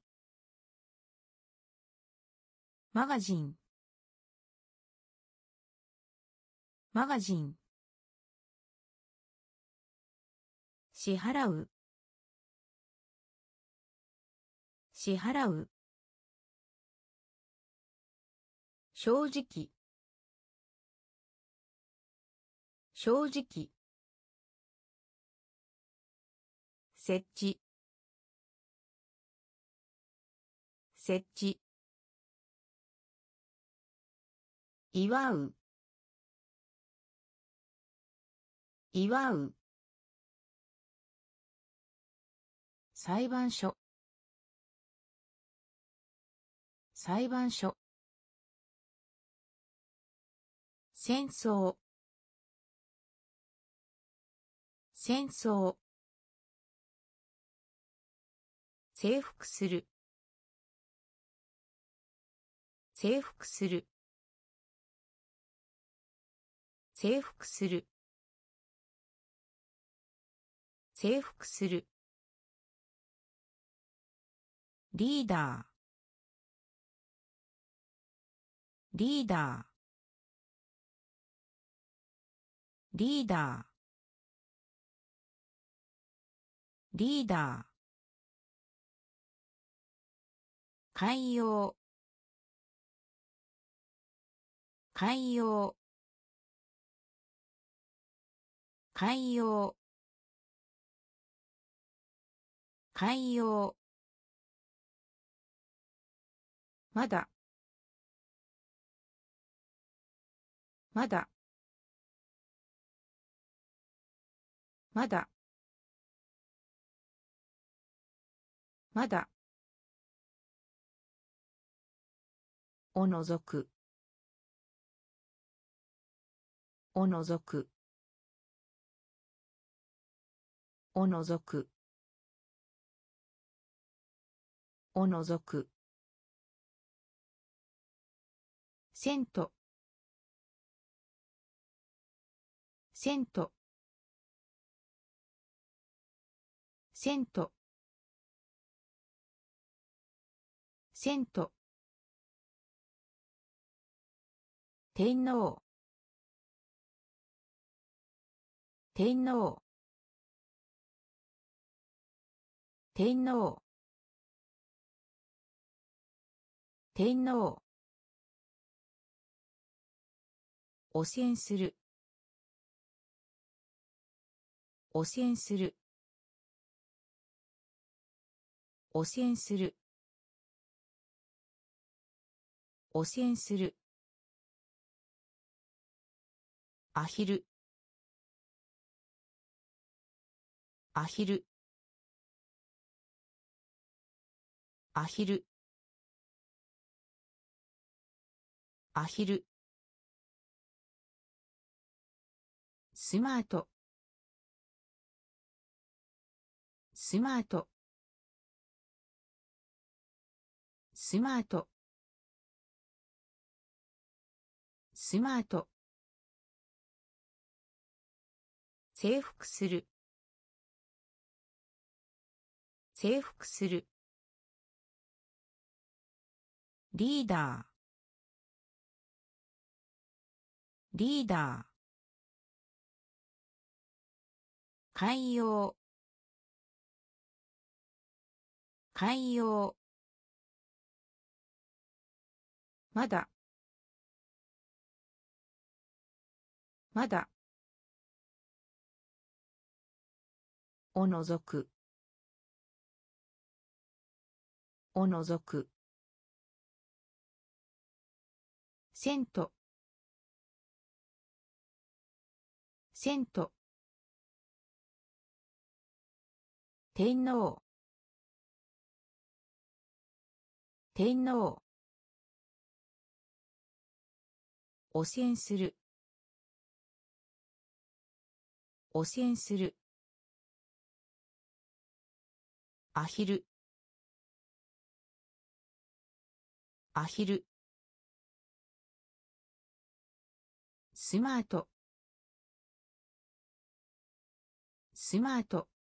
マガジンマガジン支払う支払う正直正直設置設置祝う祝う裁判所裁判所戦争戦争征服する征服する征服する征服するリーダーリーダーリーダーリーダー海洋海洋海洋海洋まだまだまだまだおのぞくおのぞくおのぞくおのぞくセントセントセントセント天皇天皇天皇天皇汚染する汚染する汚染する汚染するアヒルアヒルアヒルアヒルスマートスマートスマートスマート征服する征服するリーダーリーダー海洋海洋まだまだおのぞくおのぞくセントセント天皇天皇汚染する汚染するアヒルアヒルスマートスマート